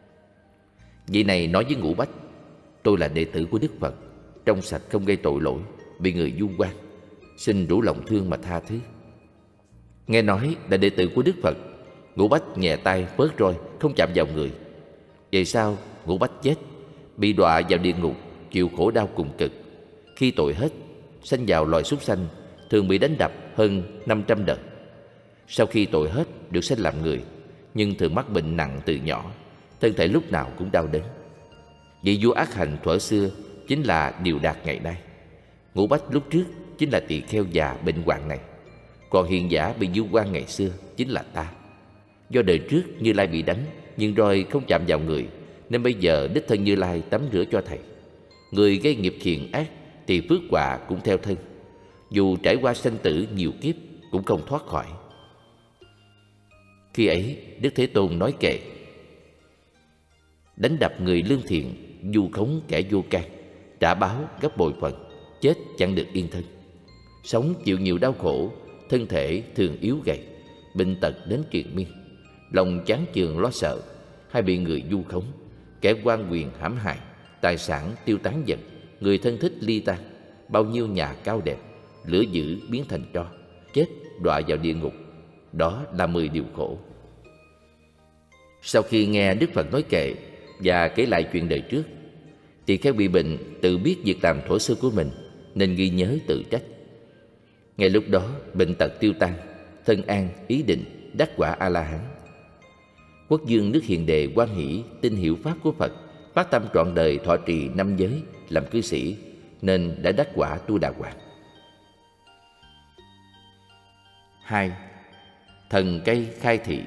Vị này nói với Ngũ Bách: Tôi là đệ tử của Đức Phật, trong sạch không gây tội lỗi, bị người vu oan, xin đủ lòng thương mà tha thứ. Nghe nói là đệ tử của Đức Phật, Ngũ Bách nhẹ tay vớt roi, không chạm vào người. Vậy sao Ngũ Bách chết, bị đọa vào địa ngục, chịu khổ đau cùng cực. Khi tội hết, sanh vào loài súc sanh, thường bị đánh đập hơn năm trăm đợt. Sau khi tội hết, được sanh làm người, nhưng thường mắc bệnh nặng từ nhỏ, thân thể lúc nào cũng đau đớn. Vị vua Ác Hạnh thuở xưa chính là Điều Đạt ngày nay. Ngũ Bách lúc trước chính là tỳ kheo già bệnh hoạn này. Còn hiền giả bị vu oan ngày xưa chính là ta. Do đời trước Như Lai bị đánh, nhưng roi không chạm vào người, nên bây giờ đích thân Như Lai tắm rửa cho thầy. Người gây nghiệp thiện ác thì phước quả cũng theo thân, dù trải qua sanh tử nhiều kiếp cũng không thoát khỏi. Khi ấy Đức Thế Tôn nói kệ: đánh đập người lương thiện, vu khống kẻ vô can, trả báo gấp bội phần, chết chẳng được yên thân. Sống chịu nhiều đau khổ, thân thể thường yếu gầy, bệnh tật đến triền miên, lòng chán chường lo sợ, hay bị người vu khống, kẻ quan quyền hãm hại, tài sản tiêu tán dần, người thân thích ly tan, bao nhiêu nhà cao đẹp, lửa dữ biến thành tro, chết đọa vào địa ngục. Đó là mười điều khổ. Sau khi nghe Đức Phật nói kệ và kể lại chuyện đời trước, tỳ kheo bị bệnh tự biết việc làm thuở xưa của mình, nên ghi nhớ tự trách. Ngay lúc đó bệnh tật tiêu tan, thân an ý định, đắc quả A La Hán. Quốc vương nước Hiền Đề hoan hỷ tin hiểu pháp của Phật, phát tâm trọn đời thọ trì năm giới, làm cư sĩ, nên đã đắc quả Tu Đà Hoàng. Hai. Thần cây khai thị.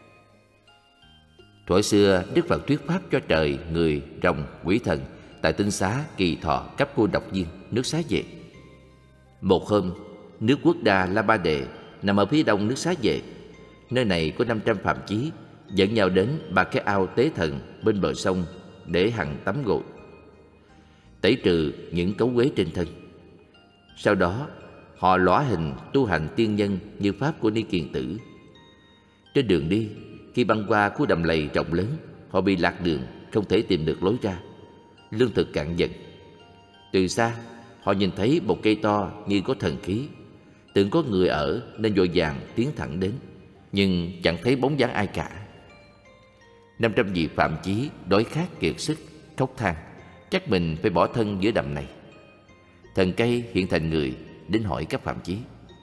Thuở xưa Đức Phật thuyết pháp cho trời, người, rồng, quỷ thần tại Tinh Xá, Kỳ Thọ, Cấp Cô Độc Viên, nước Xá Vệ. Một hôm, nước Quốc Đà La Ba Đề nằm ở phía đông nước Xá Vệ. Nơi này có năm trăm phạm chí dẫn nhau đến ba cái ao tế thần bên bờ sông để hằng tắm gội, tẩy trừ những cấu uế trên thân. Sau đó họ lõa hình tu hành tiên nhân như pháp của Ni Kiền Tử. Trên đường đi, khi băng qua khu đầm lầy rộng lớn, họ bị lạc đường, không thể tìm được lối ra. Lương thực cạn dần. Từ xa, họ nhìn thấy một cây to như có thần khí, tưởng có người ở nên vội vàng tiến thẳng đến, nhưng chẳng thấy bóng dáng ai cả. Năm trăm vị phạm chí đói khát kiệt sức, khóc than, chắc mình phải bỏ thân giữa đầm này. Thần cây hiện thành người đến hỏi các phạm chí: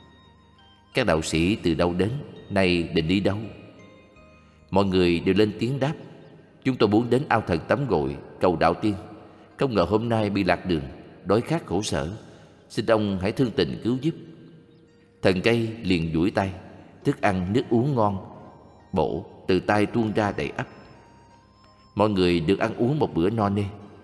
các đạo sĩ từ đâu đến, nay định đi đâu? Mọi người đều lên tiếng đáp: chúng tôi muốn đến ao thần tắm gội, cầu đạo tiên. Không ngờ hôm nay bị lạc đường, đói khát khổ sở, xin ông hãy thương tình cứu giúp. Thần cây liền duỗi tay, thức ăn nước uống ngon bổ từ tay tuôn ra đầy ắp. Mọi người được ăn uống một bữa no nê.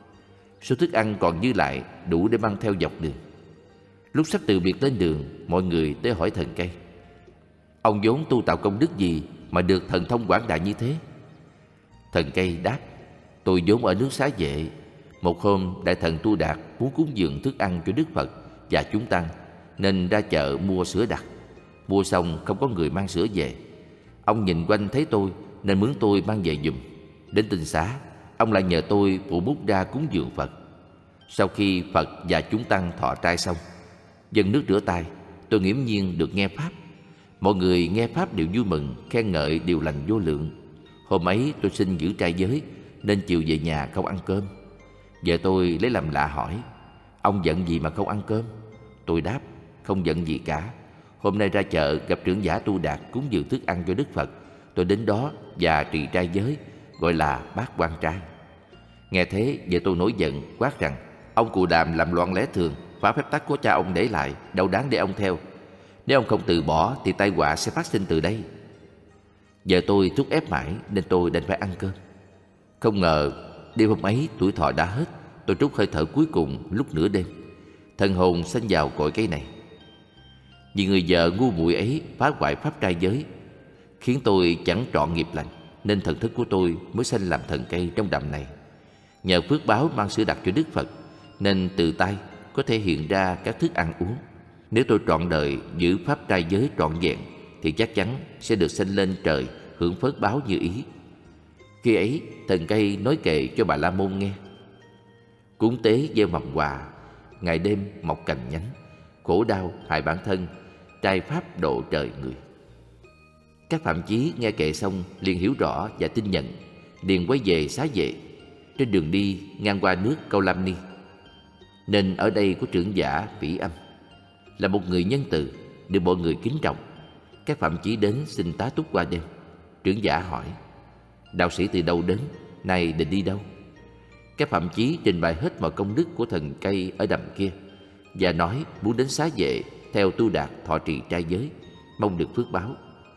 Số thức ăn còn dư lại đủ để mang theo dọc đường. Lúc sắp từ biệt lên đường, mọi người tới hỏi thần cây: ông vốn tu tạo công đức gì mà được thần thông quảng đại như thế? Thần cây đáp: tôi vốn ở nước Xá Vệ. Một hôm đại thần Tu Đạt muốn cúng dường thức ăn cho Đức Phật và chúng tăng, nên ra chợ mua sữa đặc. Mua xong không có người mang sữa về. Ông nhìn quanh thấy tôi nên mướn tôi mang về giùm. Đến Tinh Xá, ông lại nhờ tôi phụ bút ra cúng dường Phật. Sau khi Phật và chúng tăng thọ trai xong, dâng nước rửa tay, tôi nghiễm nhiên được nghe pháp. Mọi người nghe pháp đều vui mừng, khen ngợi điều lành vô lượng. Hôm ấy tôi xin giữ trai giới, nên chiều về nhà không ăn cơm. Vợ tôi lấy làm lạ hỏi: ông giận gì mà không ăn cơm? Tôi đáp: không giận gì cả. Hôm nay ra chợ gặp trưởng giả Tu Đạt cúng dường thức ăn cho Đức Phật, tôi đến đó và trì trai giới, gọi là bát quan trai. Nghe thế, vợ tôi nổi giận quát rằng: ông Cù Đàm làm loạn lẽ thường, phá phép tắc của cha ông để lại, đâu đáng để ông theo. Nếu ông không từ bỏ thì tai họa sẽ phát sinh từ đây. Vợ tôi thúc ép mãi nên tôi đành phải ăn cơm. Không ngờ đêm hôm ấy tuổi thọ đã hết. Tôi trút hơi thở cuối cùng lúc nửa đêm. Thần hồn sanh vào cội cây này. Vì người vợ ngu muội ấy phá hoại pháp trai giới, khiến tôi chẳng trọn nghiệp lành, nên thần thức của tôi mới sanh làm thần cây trong đầm này. Nhờ phước báo mang sữa đặc cho Đức Phật, nên từ tay có thể hiện ra các thức ăn uống. Nếu tôi trọn đời giữ pháp trai giới trọn vẹn, thì chắc chắn sẽ được sanh lên trời hưởng phước báo như ý. Khi ấy thần cây nói kệ cho Bà La Môn nghe: cúng tế gieo mầm hòa, ngày đêm mọc cành nhánh, khổ đau hại bản thân, trai pháp độ trời người. Các phạm chí nghe kệ xong liền hiểu rõ và tin nhận, liền quay về Xá Vệ. Trên đường đi ngang qua nước Câu Lam Ni, nên ở đây có trưởng giả Vĩ Âm, là một người nhân từ, được mọi người kính trọng. Các phạm chí đến xin tá túc qua đêm. Trưởng giả hỏi: đạo sĩ từ đâu đến, nay định đi đâu? Các phạm chí trình bày hết mọi công đức của thần cây ở đầm kia, và nói muốn đến Xá Vệ theo Tu Đạt thọ trì trai giới, mong được phước báo.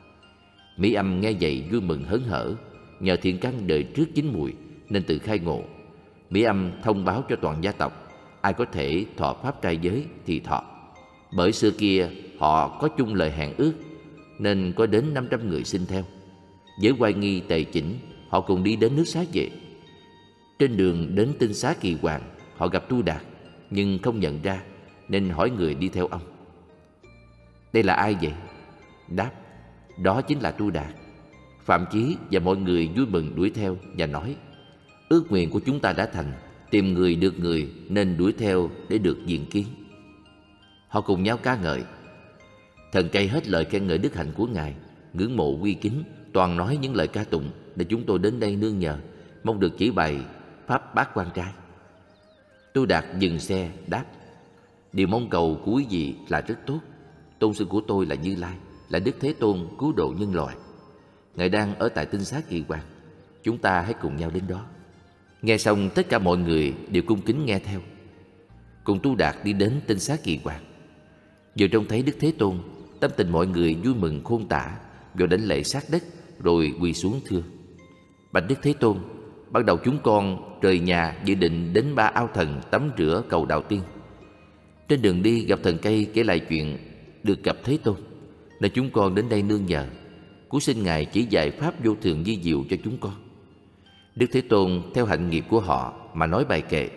Mỹ Âm nghe vậy vui mừng hớn hở. Nhờ thiện căn đời trước chín mùi nên tự khai ngộ. Mỹ Âm thông báo cho toàn gia tộc, ai có thể thọ pháp trai giới thì thọ. Bởi xưa kia họ có chung lời hẹn ước, nên có đến năm trăm người xin theo. Với oai nghi tề chỉnh, họ cùng đi đến nước Xá Vệ. Trên đường đến Tinh Xá Kỳ Hoàng, họ gặp Tu Đạt nhưng không nhận ra, nên hỏi người đi theo ông: "Đây là ai vậy?" Đáp: "Đó chính là Tu Đạt." Phạm Chí và mọi người vui mừng đuổi theo và nói: "Ước nguyện của chúng ta đã thành, tìm người được người nên đuổi theo để được diện kiến." Họ cùng nhau ca ngợi. Thần cây hết lời khen ngợi đức hạnh của Ngài, ngưỡng mộ quy kính, toàn nói những lời ca tụng để chúng tôi đến đây nương nhờ, mong được chỉ bày pháp bát quan trai. Tu Đạt dừng xe đáp: "Điều mong cầu của quý vị là rất tốt. Tôn sư của tôi là Như Lai, là Đức Thế Tôn cứu độ nhân loại. Ngài đang ở tại Tinh Xá Kỳ Hoàng, chúng ta hãy cùng nhau đến đó." Nghe xong, tất cả mọi người đều cung kính nghe theo. Cùng Tu Đạt đi đến Tinh Xá Kỳ Hoàng. Vừa trông thấy Đức Thế Tôn, tâm tình mọi người vui mừng khôn tả, rồi đánh lễ sát đất, rồi quỳ xuống thưa: "Bạch Đức Thế Tôn, ban đầu chúng con rời nhà dự định đến Ba Ao Thần tắm rửa cầu đạo tiên. Trên đường đi gặp thần cây kể lại chuyện được gặp Thế Tôn, nên chúng con đến đây nương nhờ. Cú xin Ngài chỉ dạy pháp vô thường vi diệu cho chúng con." Đức Thế Tôn theo hạnh nghiệp của họ mà nói bài kệ: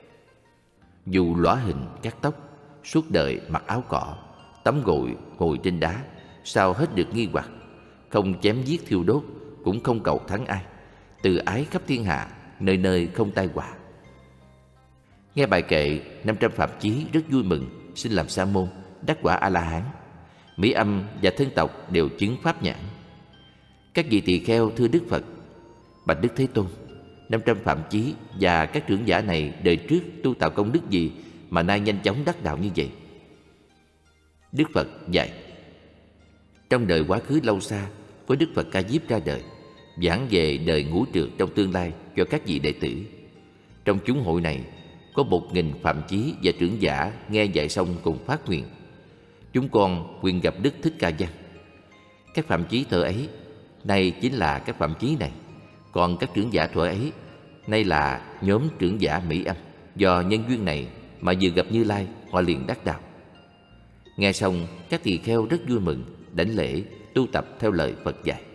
"Dù lõa hình cắt tóc, suốt đời mặc áo cỏ, tắm gội ngồi trên đá, sao hết được nghi hoặc. Không chém giết thiêu đốt, cũng không cầu thắng ai. Từ ái khắp thiên hạ, nơi nơi không tai họa." Nghe bài kệ, năm trăm Phạm Chí rất vui mừng, xin làm sa môn, đắc quả A La Hán. Mỹ Âm và thân tộc đều chứng pháp nhãn. Các vị tỳ kheo thưa Đức Phật: "Bạch Đức Thế Tôn, năm trăm Phạm Chí và các trưởng giả này đời trước tu tạo công đức gì mà nay nhanh chóng đắc đạo như vậy?" Đức Phật dạy: Trong đời quá khứ lâu xa, có Đức Phật Ca Diếp ra đời, giảng về đời ngũ trược trong tương lai cho các vị đệ tử. Trong chúng hội này, có một nghìn Phạm Chí và trưởng giả nghe dạy xong cùng phát nguyện: "Chúng con nguyện gặp Đức Thích Ca Văn." Các Phạm Chí thuở ấy nay chính là các Phạm Chí này, còn các trưởng giả thuở ấy nay là nhóm trưởng giả Mỹ Âm. Do nhân duyên này mà vừa gặp Như Lai, họ liền đắc đạo. Nghe xong, các tỳ kheo rất vui mừng, đảnh lễ, tu tập theo lời Phật dạy.